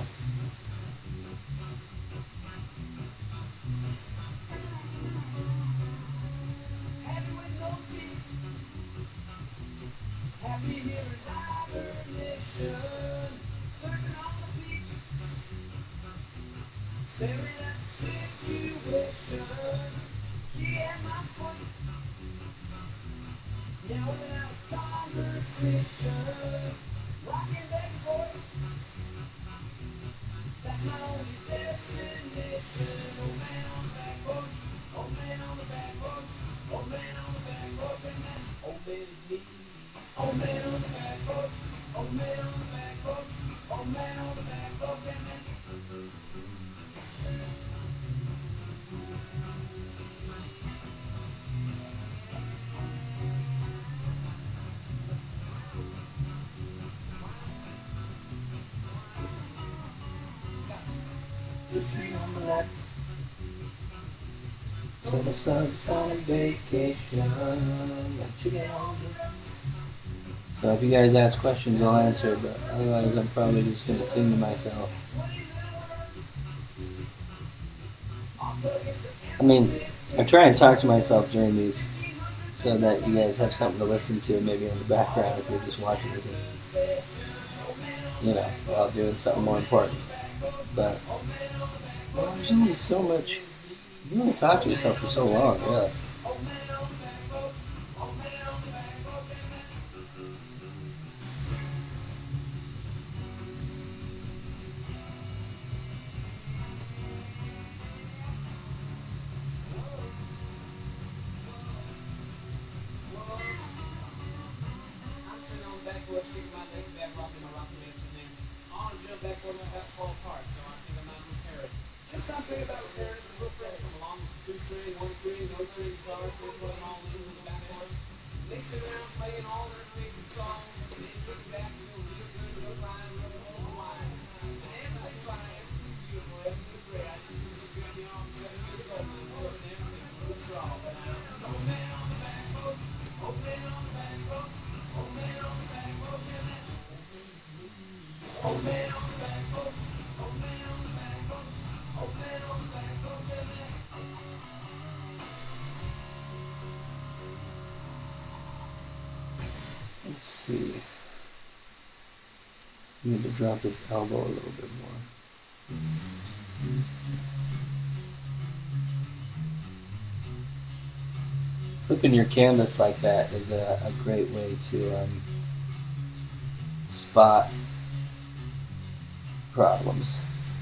So the sun's on vacation. So if you guys ask questions, I'll answer, but otherwise I'm probably just going to sing to myself. I mean, I try and talk to myself during these so that you guys have something to listen to, maybe in the background if you're just watching this, you know, while doing something more important. But well, there's only so much. You only talk to yourself for so long, really. Let's see. I need to drop this elbow a little bit more. Flipping your canvas like that is a, a great way to um, spot problems.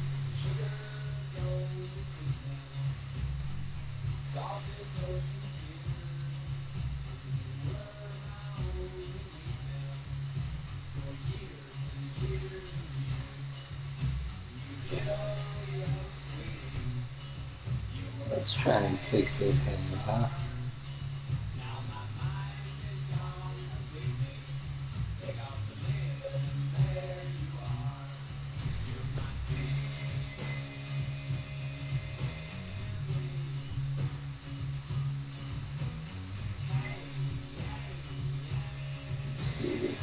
Let's try and fix this hand, huh? Let's see.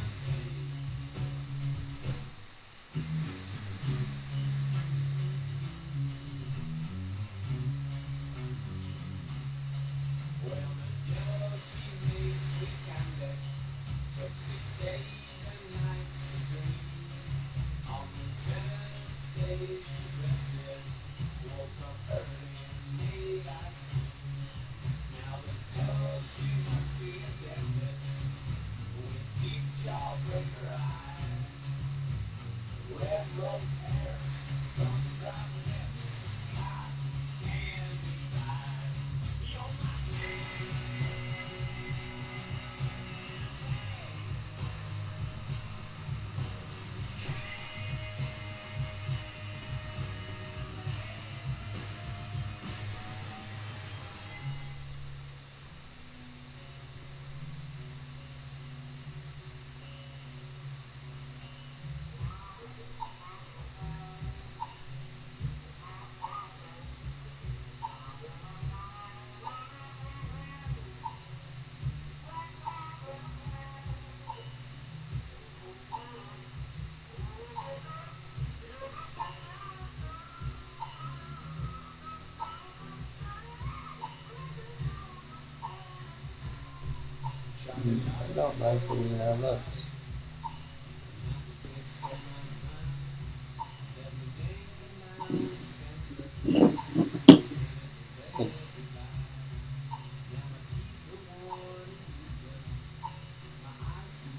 I don't like the way that looks.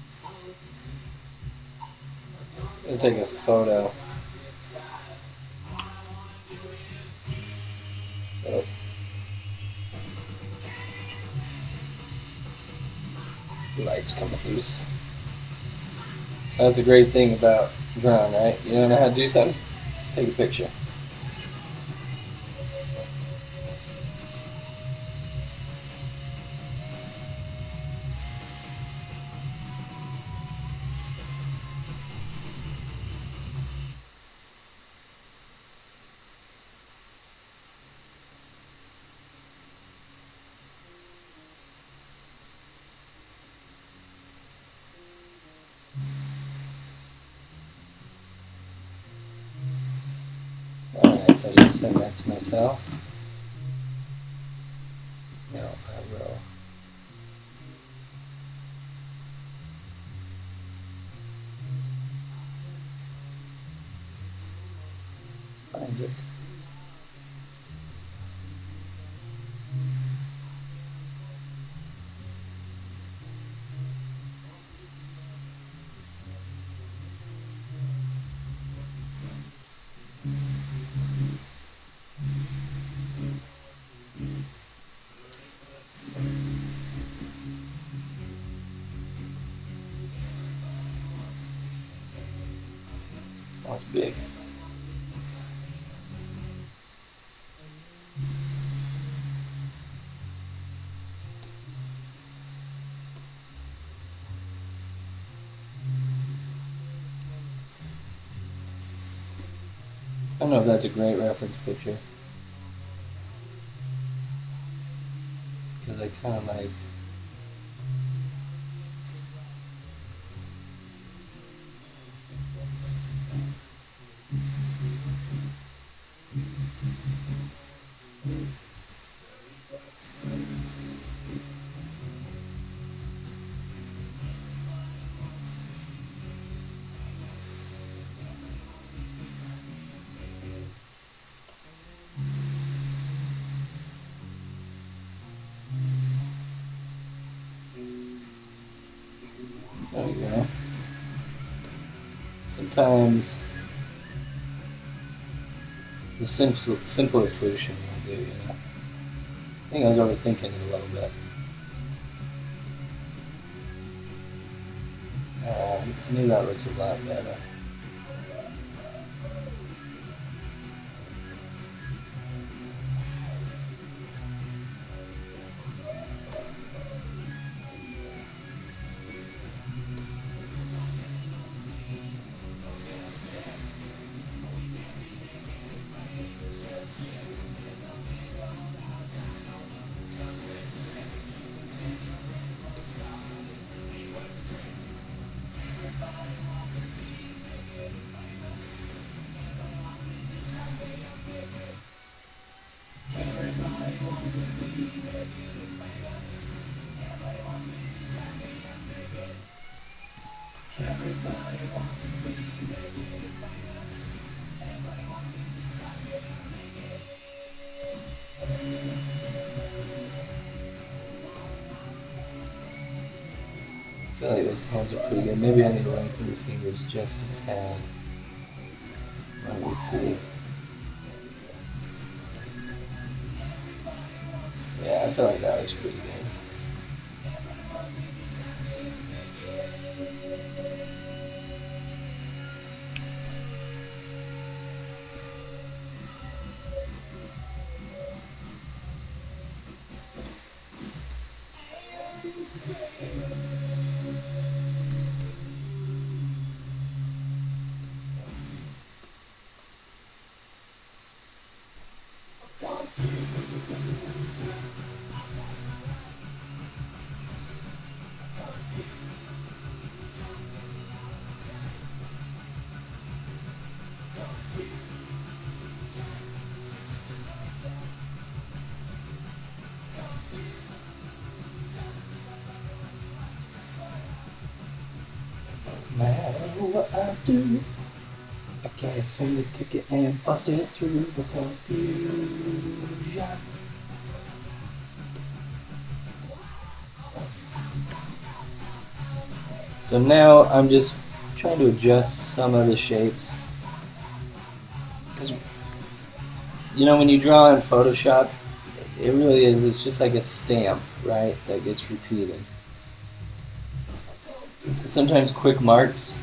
I'll take a photo Oh. Light's coming loose. So that's a great thing about drone, right? You don't know how to do something? Let's take a picture. Alright, so I just send that to myself. Now I will find it. Oh, it's big. I don't know if that's a great reference picture. Because I kind of like... There we go. Sometimes the simplest, simplest solution will do, you know. I think I was overthinking it a little bit. Uh, to me that looks a lot better. I feel like those hands are pretty good. Maybe I need to lengthen the fingers just a tad. Let me see. Yeah, I feel like that looks pretty good. No matter what I do, I can't seem to kick it and bust it through the confusion. So now I'm just trying to adjust some of the shapes. Because You know, when you draw in Photoshop, it really is, it's just like a stamp, right, that gets repeated. Sometimes quick marks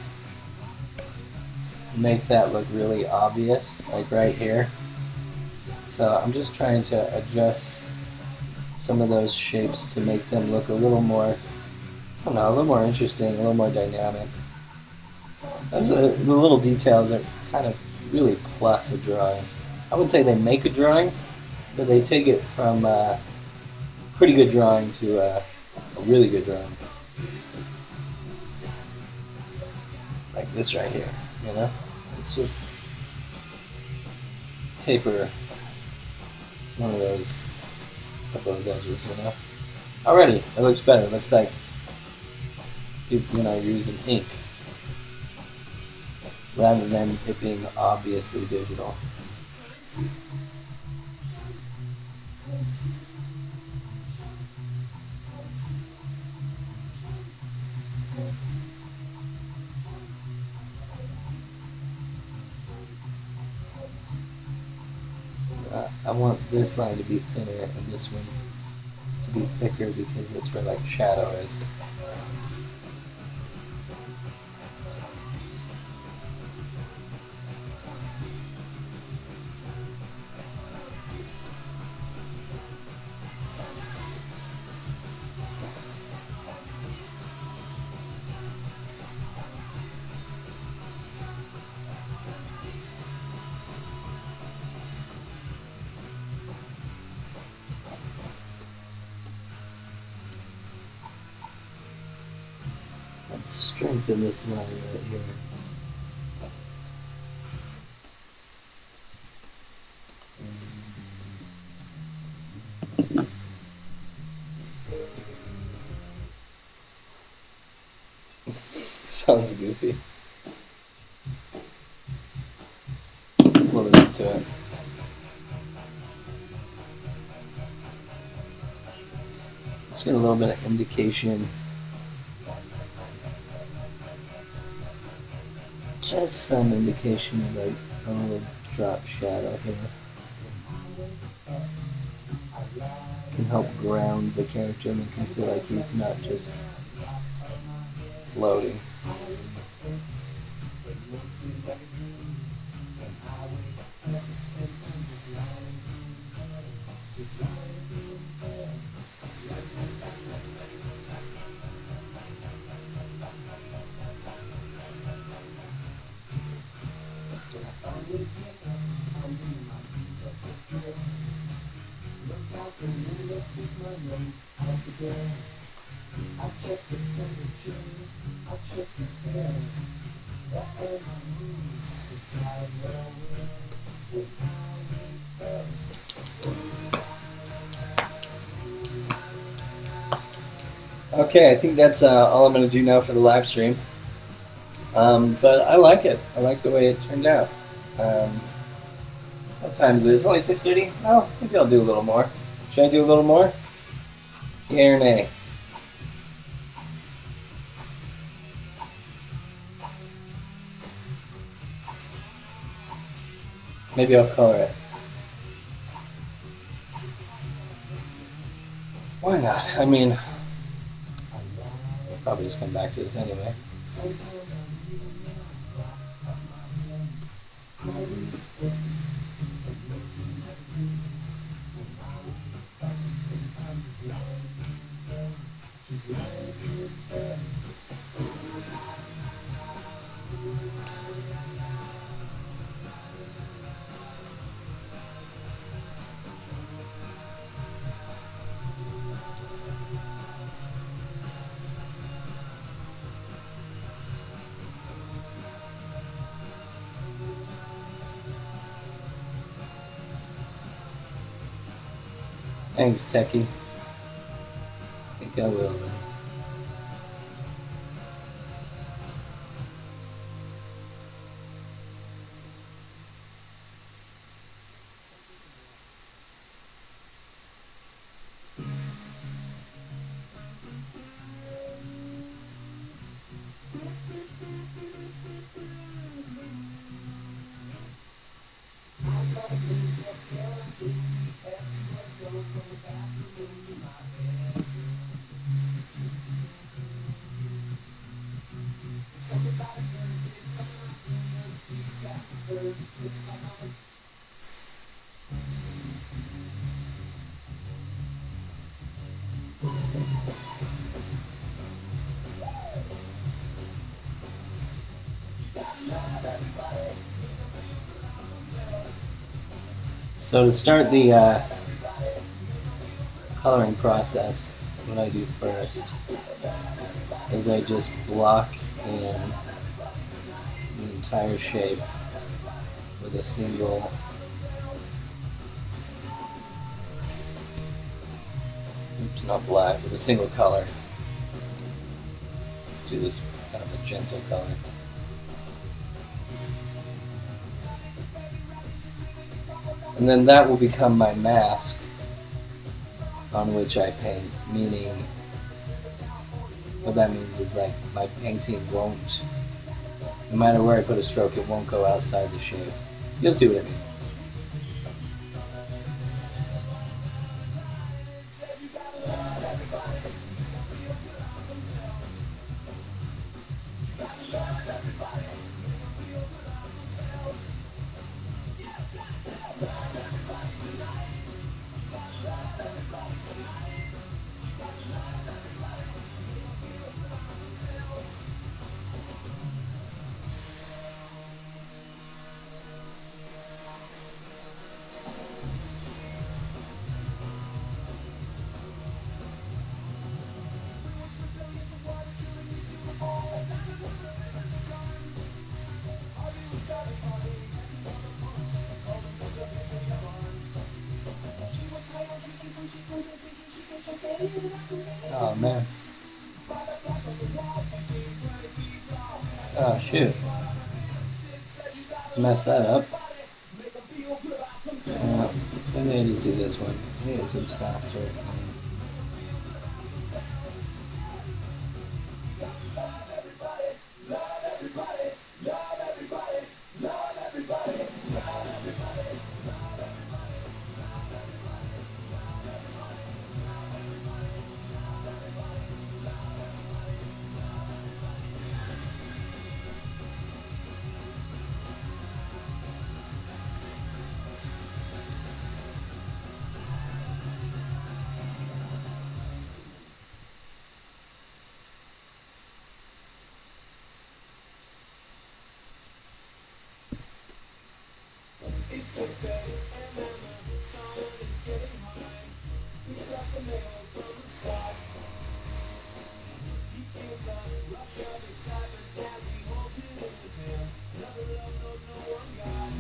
make that look really obvious, like right here. So I'm just trying to adjust some of those shapes to make them look a little more, I don't know, a little more interesting, a little more dynamic. Those are, the little details are kind of really plus a drawing. I would say they make a drawing, but they take it from a pretty good drawing to a, a really good drawing. Like this right here, you know? It's just taper one of those, of those edges, you know? Already, it looks better. It looks like, you, you know, you're using ink rather than it being obviously digital. Uh, I want this line to be thinner and this one to be thicker because that's where like shadow is. Let's strengthen this line right here. Sounds goofy. We'll listen to it. Let's get a little bit of indication. Just some indication of like a little drop shadow here. Can help ground the character, make him feel like he's not just floating. Okay, I think that's uh, all I'm going to do now for the live stream. Um, but I like it. I like the way it turned out. Um, what time is it? It's only six thirty? Oh, maybe I'll do a little more. Should I do a little more? Yay or nay? Maybe I'll color it. Why not? I mean, I'll probably just come back to this anyway. Thanks, Techie. I think I will then. So to start the uh, coloring process, what I do first is I just block in the entire shape with a single oops, not black, with a single color. Let's do this kind of magenta color. And then that will become my mask on which I paint, meaning what that means is like my painting won't, no matter where I put a stroke, it won't go outside the shape. You'll see what I mean. Oh man. Oh shoot. Mess that up. Uh, maybe I just do this one. Maybe this one's faster. It's six a.m. and the sun is getting high. Picks up the mail from the sky. He feels the rush of excitement as he holds it in his hand. Never love, no, no one guy.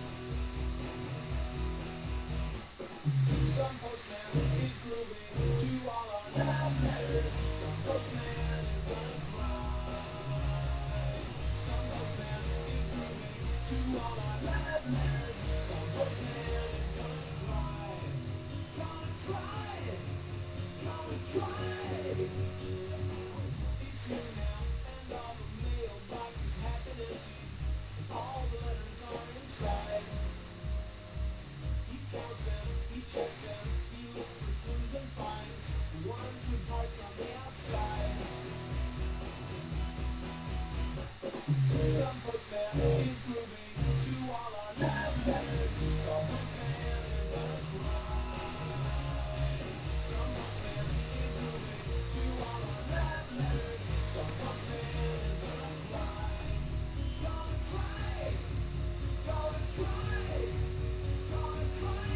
Some postman is grooving to all our love letters. Some postman is gonna cry. Some postman is grooving to all our love letters. Some postman is gonna cry. Gonna cry. Gonna cry. It's new now, and all the mailboxes have been empty. All the letters are inside. He counts them, he checks them, he looks for clues and finds ones with hearts on the outside. Some postman is moving to all our love letters. Some postman is gonna cry. Some postman is moving to all our love letters. Some postman is gonna cry. Gonna try, gonna try, gonna try.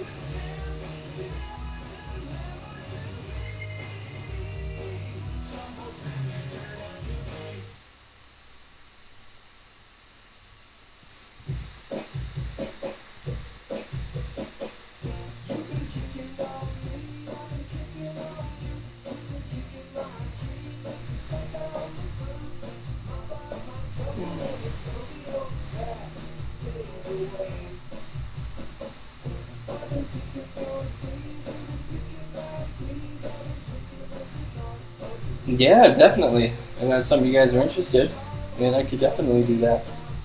Yeah, definitely. And that's something you guys are interested in. I could definitely do that.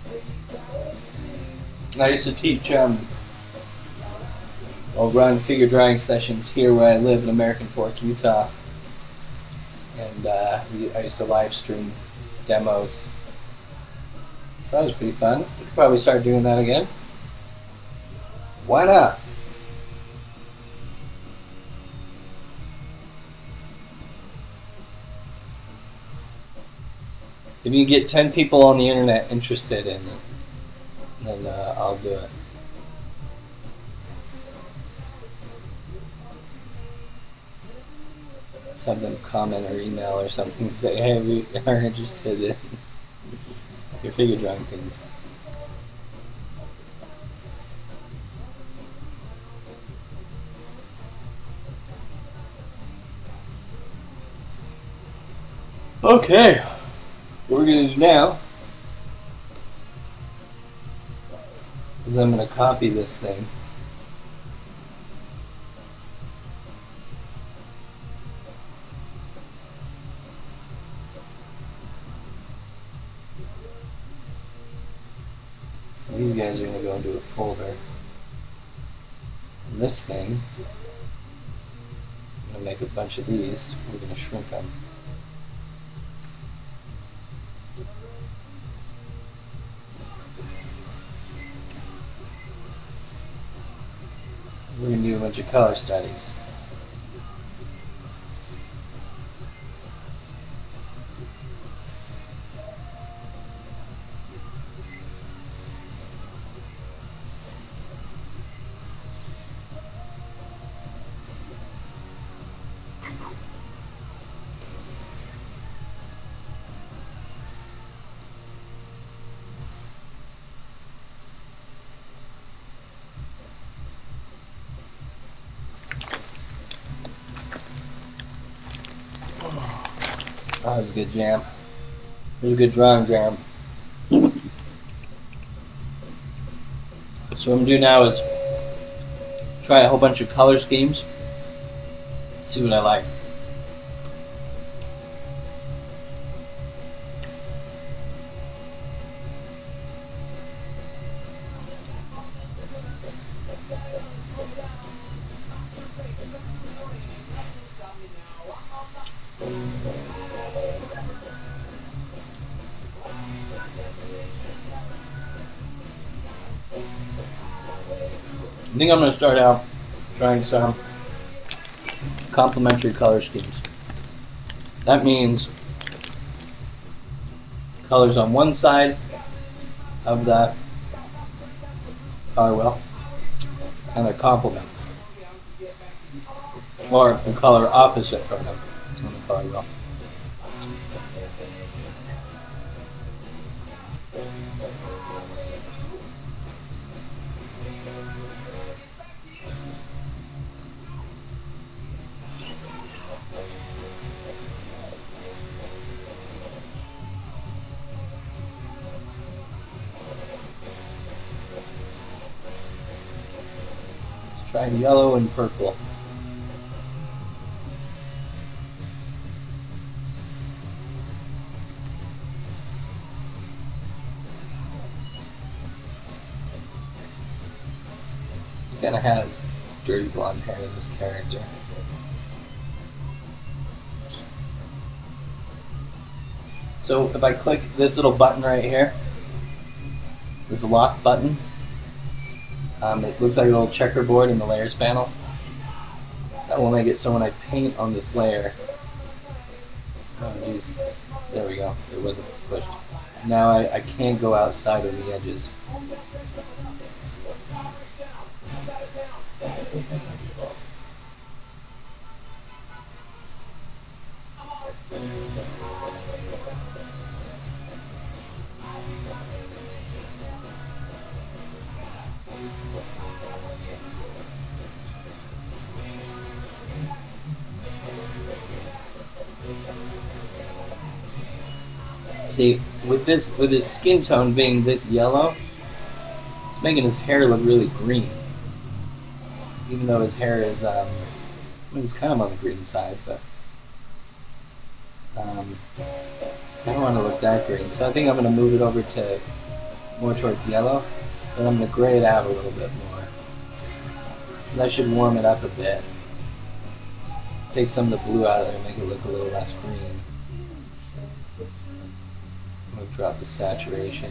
I used to teach, um, I'll run figure drawing sessions here where I live in American Fork, Utah. And uh, we, I used to live stream demos. So that was pretty fun. We could probably start doing that again. Why not? If you can get ten people on the internet interested in it, then uh, I'll do it. Just have them comment or email or something and say, hey, we are interested in your figure drawing things. Okay. What we're going to do now is I'm going to copy this thing. These guys are going to go into a folder. And this thing, I'm going to make a bunch of these. We're going to shrink them. We're going to do a bunch of color studies. That was a good jam. It was a good drawing jam. So what I'm gonna do now is try a whole bunch of color schemes. See what I like. I think I'm going to start out trying some complementary color schemes. That means colors on one side of the color wheel and a complement, or the color opposite from them on the color wheel. Try yellow and purple. This kind of has dirty blonde hair in this character. So if I click this little button right here, this lock button, Um, it looks like a little checkerboard in the layers panel. That will make it so when I paint on this layer, oh geez, there we go, it wasn't pushed. Now I, I can't go outside of the edges. See, with this, with his skin tone being this yellow, it's making his hair look really green. Even though his hair is, um, I mean, it's kind of on the green side, but um, I don't want to look that green. So I think I'm going to move it over to more towards yellow, and I'm going to gray it out a little bit more. So that should warm it up a bit. Take some of the blue out of there and make it look a little less green. I'm going to drop the saturation.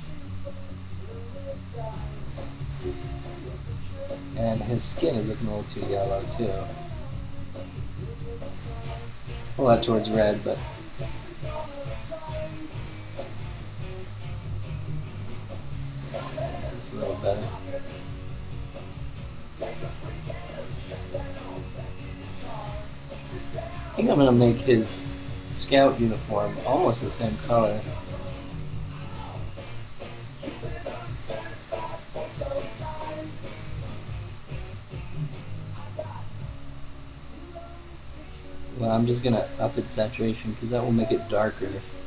And his skin is looking a little too yellow too. Pull that towards red, but it's a little better. I think I'm going to make his scout uniform almost the same color. Well, I'm just going to up its saturation because that will make it darker.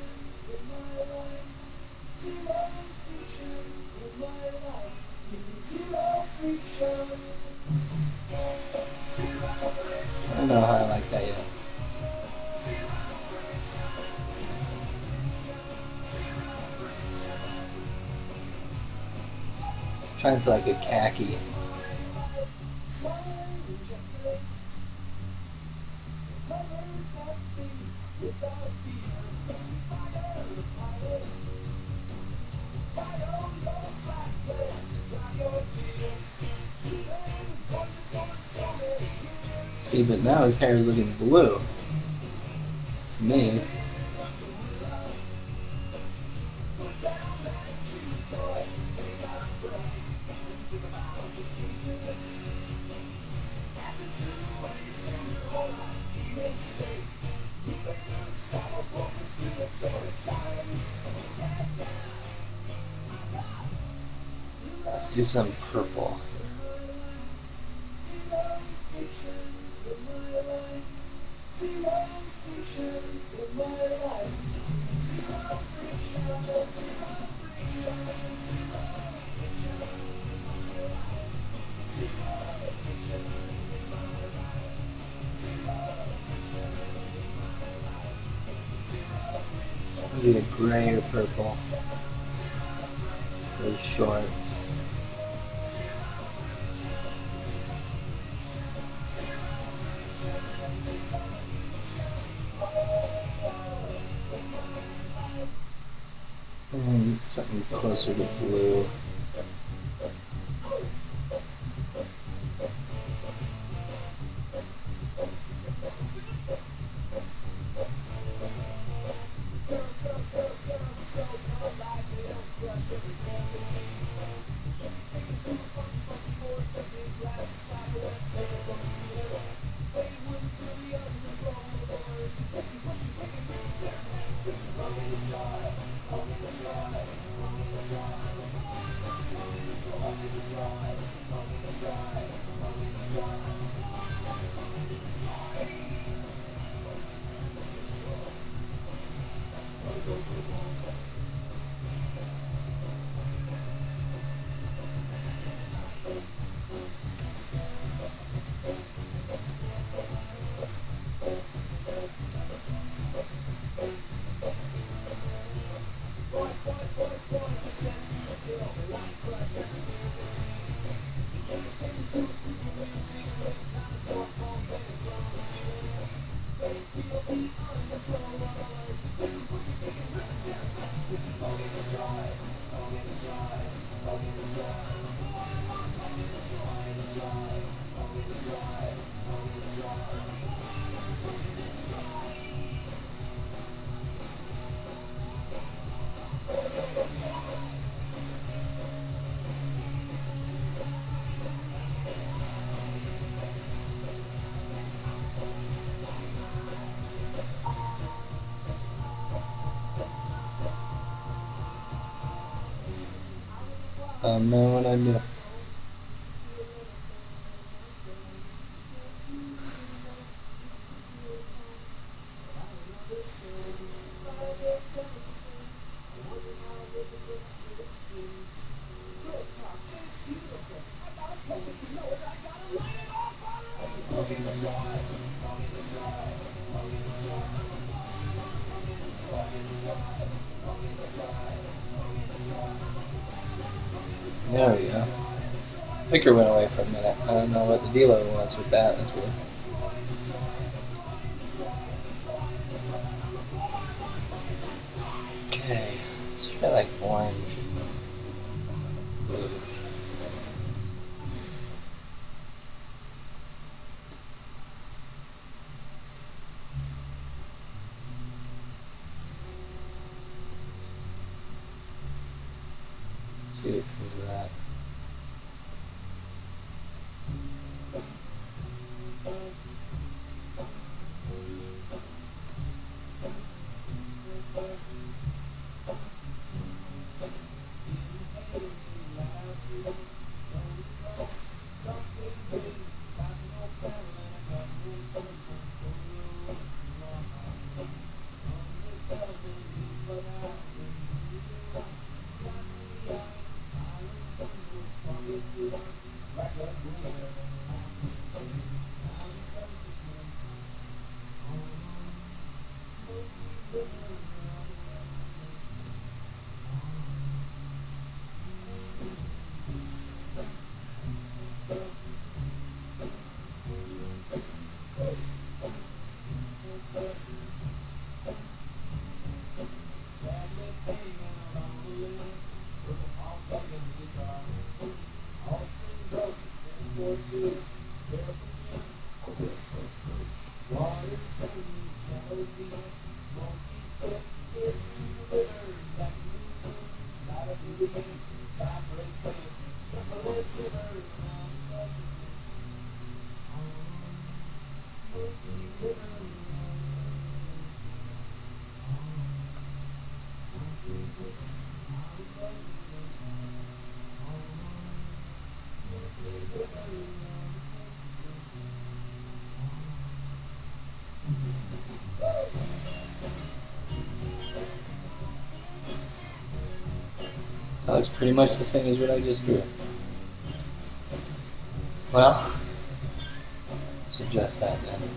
I don't know how I like that yet. I'm trying for like a khaki. See, but now his hair is looking blue to me. Let's do some purple. Maybe a gray or purple. Those shorts. And something closer to blue. Um, no, what I do? There we go. Picker went away for a minute. I don't know what the dealer was with that. That's weird. Okay, let's try like orange. Blue. See what comes of that. That looks pretty much the same as what I just drew. Well, suggest that then.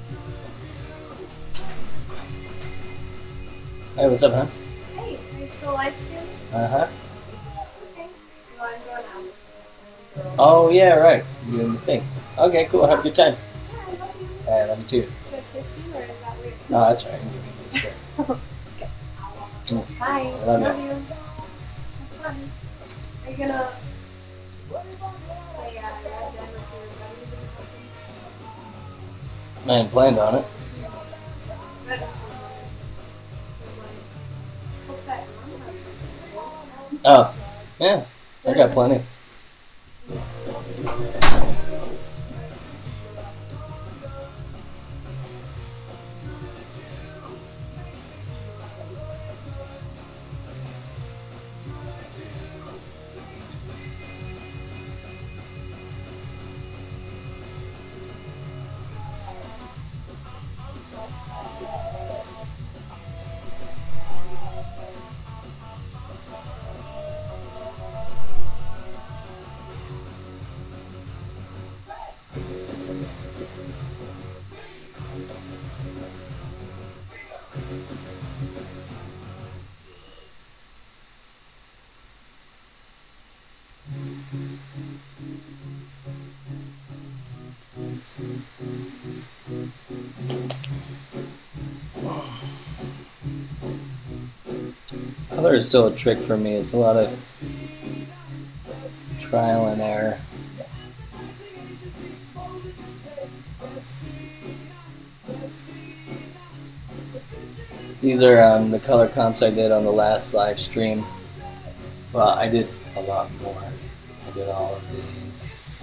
Hey, what's up, huh? Hey, are you still live streaming? Uh huh. Okay. Well, I'm going out. Oh yeah, right. You're doing the thing. Okay, cool. Have a good time. Yeah, I love you. Hey, I love you too. Should I kiss you or is that weird? No, that's right. I'm giving you a kiss. Okay. Mm. Bye. I love you. you. Have fun. Are you gonna play uh, Red Dead with your buddies or something? I hadn't planned on it. That just sounds weird. It's like, hope that mom has something. Oh, yeah. I got plenty. Color is still a trick for me. It's a lot of trial and error. These are um, the color comps I did on the last live stream. Well, I did a lot more. I did all of these.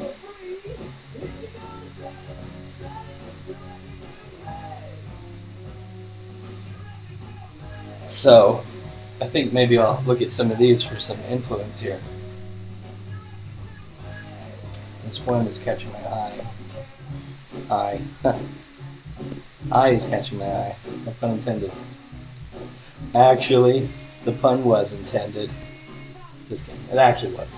So, I think maybe I'll look at some of these for some influence here. This one is catching my eye. It's eye. Eye is catching my eye. No pun intended. Actually, the pun was intended. Just kidding. It actually was.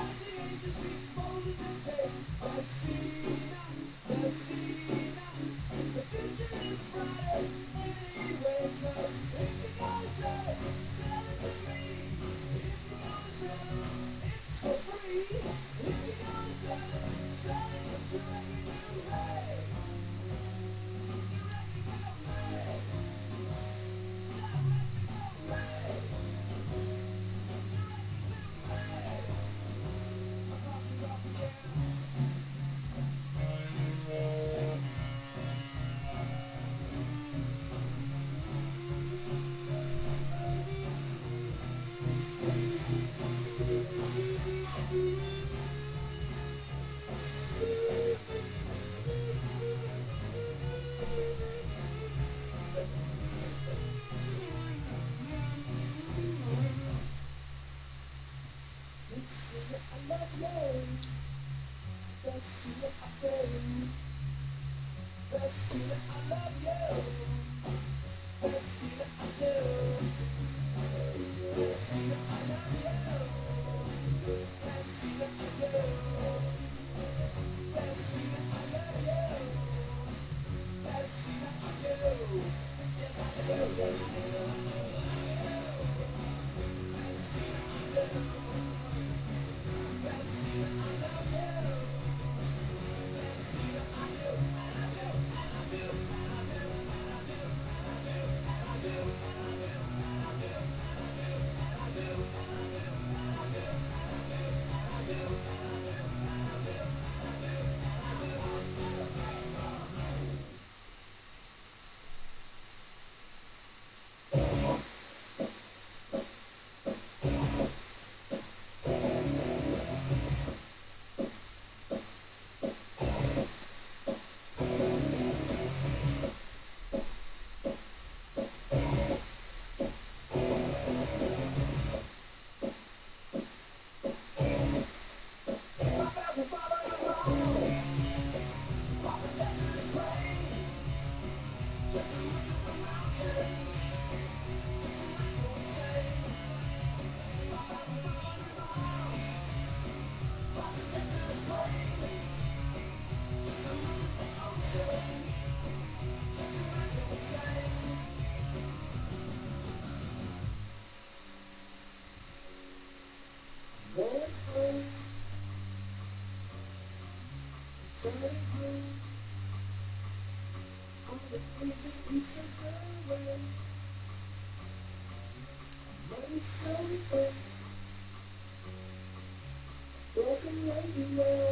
started blue on the freezing eastern highway. Money slowly burnt, broken radio,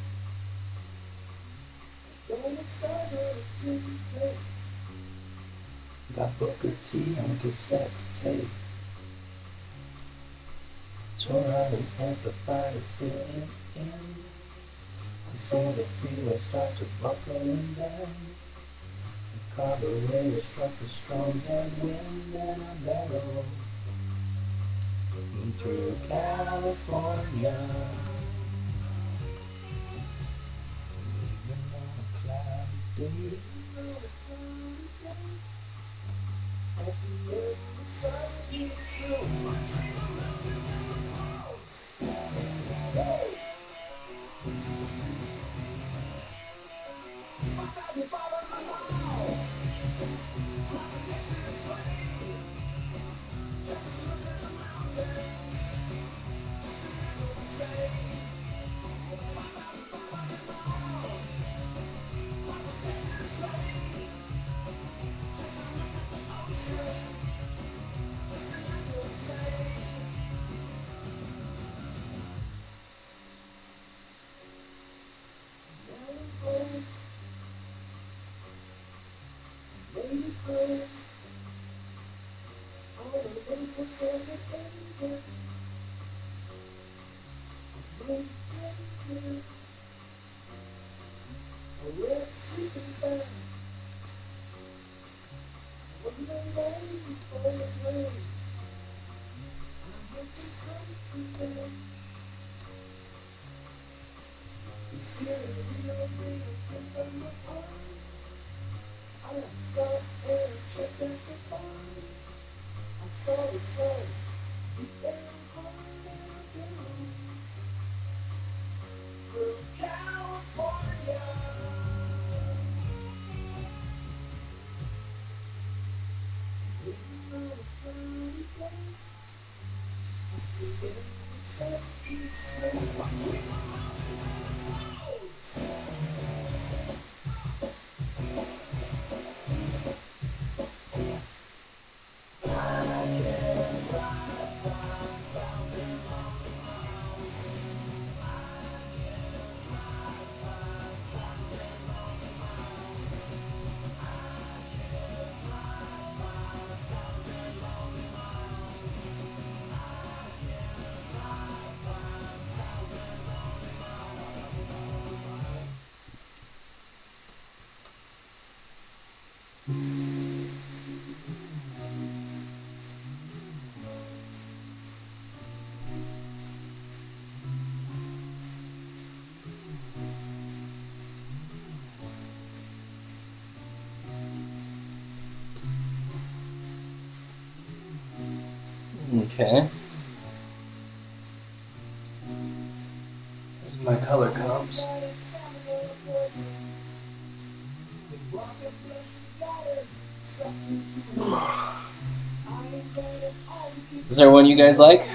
golden stars on a tin plate. Got Booker T on cassette tape. Tore out an amplifier to fit it in. To see the freeway start to buckling down. The carburetor struck a strong headwind and I barreled through California. Even on a cloudy day. At the end, the sun beats through between the mountains and the clouds. Hey! five thousand five hundred miles. Crossing Texas plain. Just to look at the mountains. Just to hear what they say. five thousand five hundred miles. Crossing Texas plain. Just to look at the ocean. Just to hear what they say. Melancholy. Lady Bird, on an infrasound engine, a red ginger, a red sleeping bag. Wasn't alone before the rain. I had some company there. The steering wheel made a print on my arm. I stopped and checked out the farm. I saw the sun, the air hard and down. Through California. Waiting on a cloudy day. At the end, the sun keeps going between the mountains and the clouds. Okay. There's my color comps. Is there one you guys like?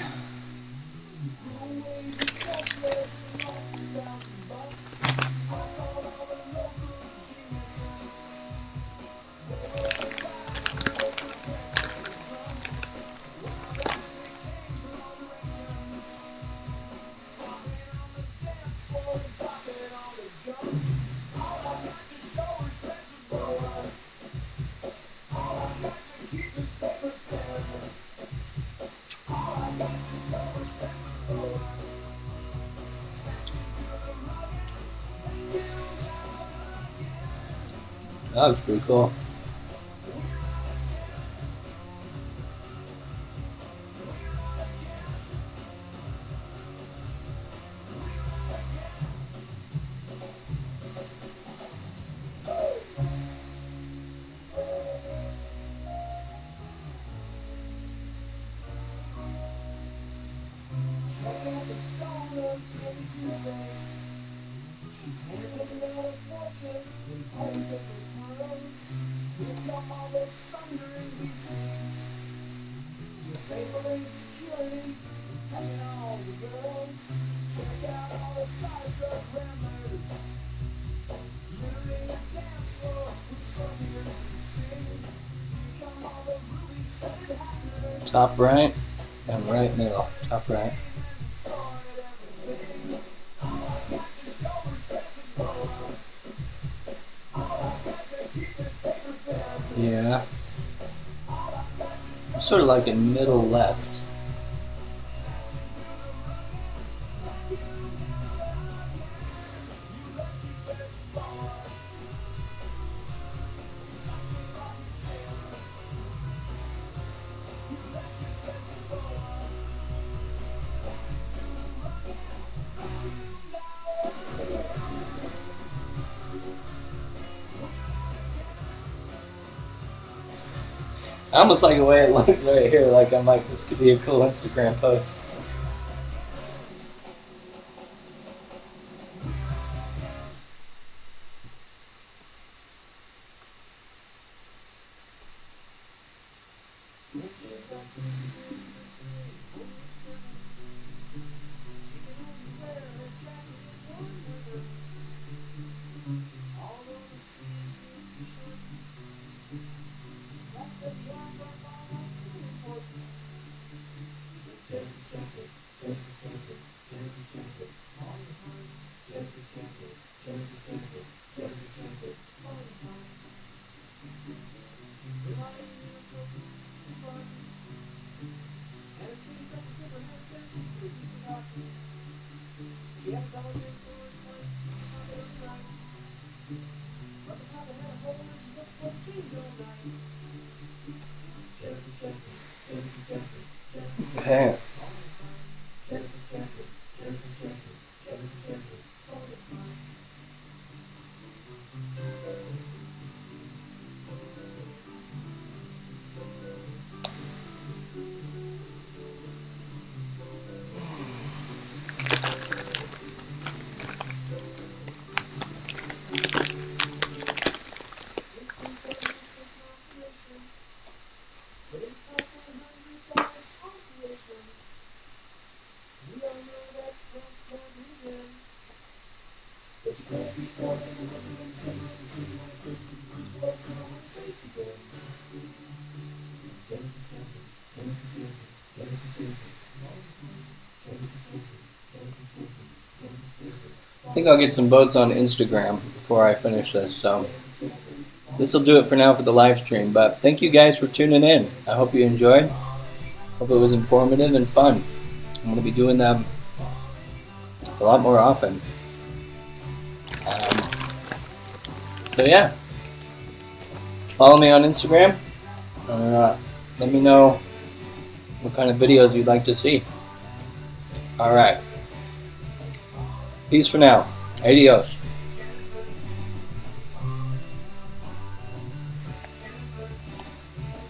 That was pretty cool. top right and right middle. Top right. Yeah. Sort of like in middle left. I almost like the way it looks right here, like I'm like, this could be a cool Instagram post. Okay. I think I'll get some votes on Instagram before I finish this, so this will do it for now for the live stream. But thank you guys for tuning in. I hope you enjoyed. Hope it was informative and fun. I'm going to be doing them a lot more often. Um, so yeah, follow me on Instagram. Uh, let me know what kind of videos you'd like to see. Alright. Peace for now. Adios.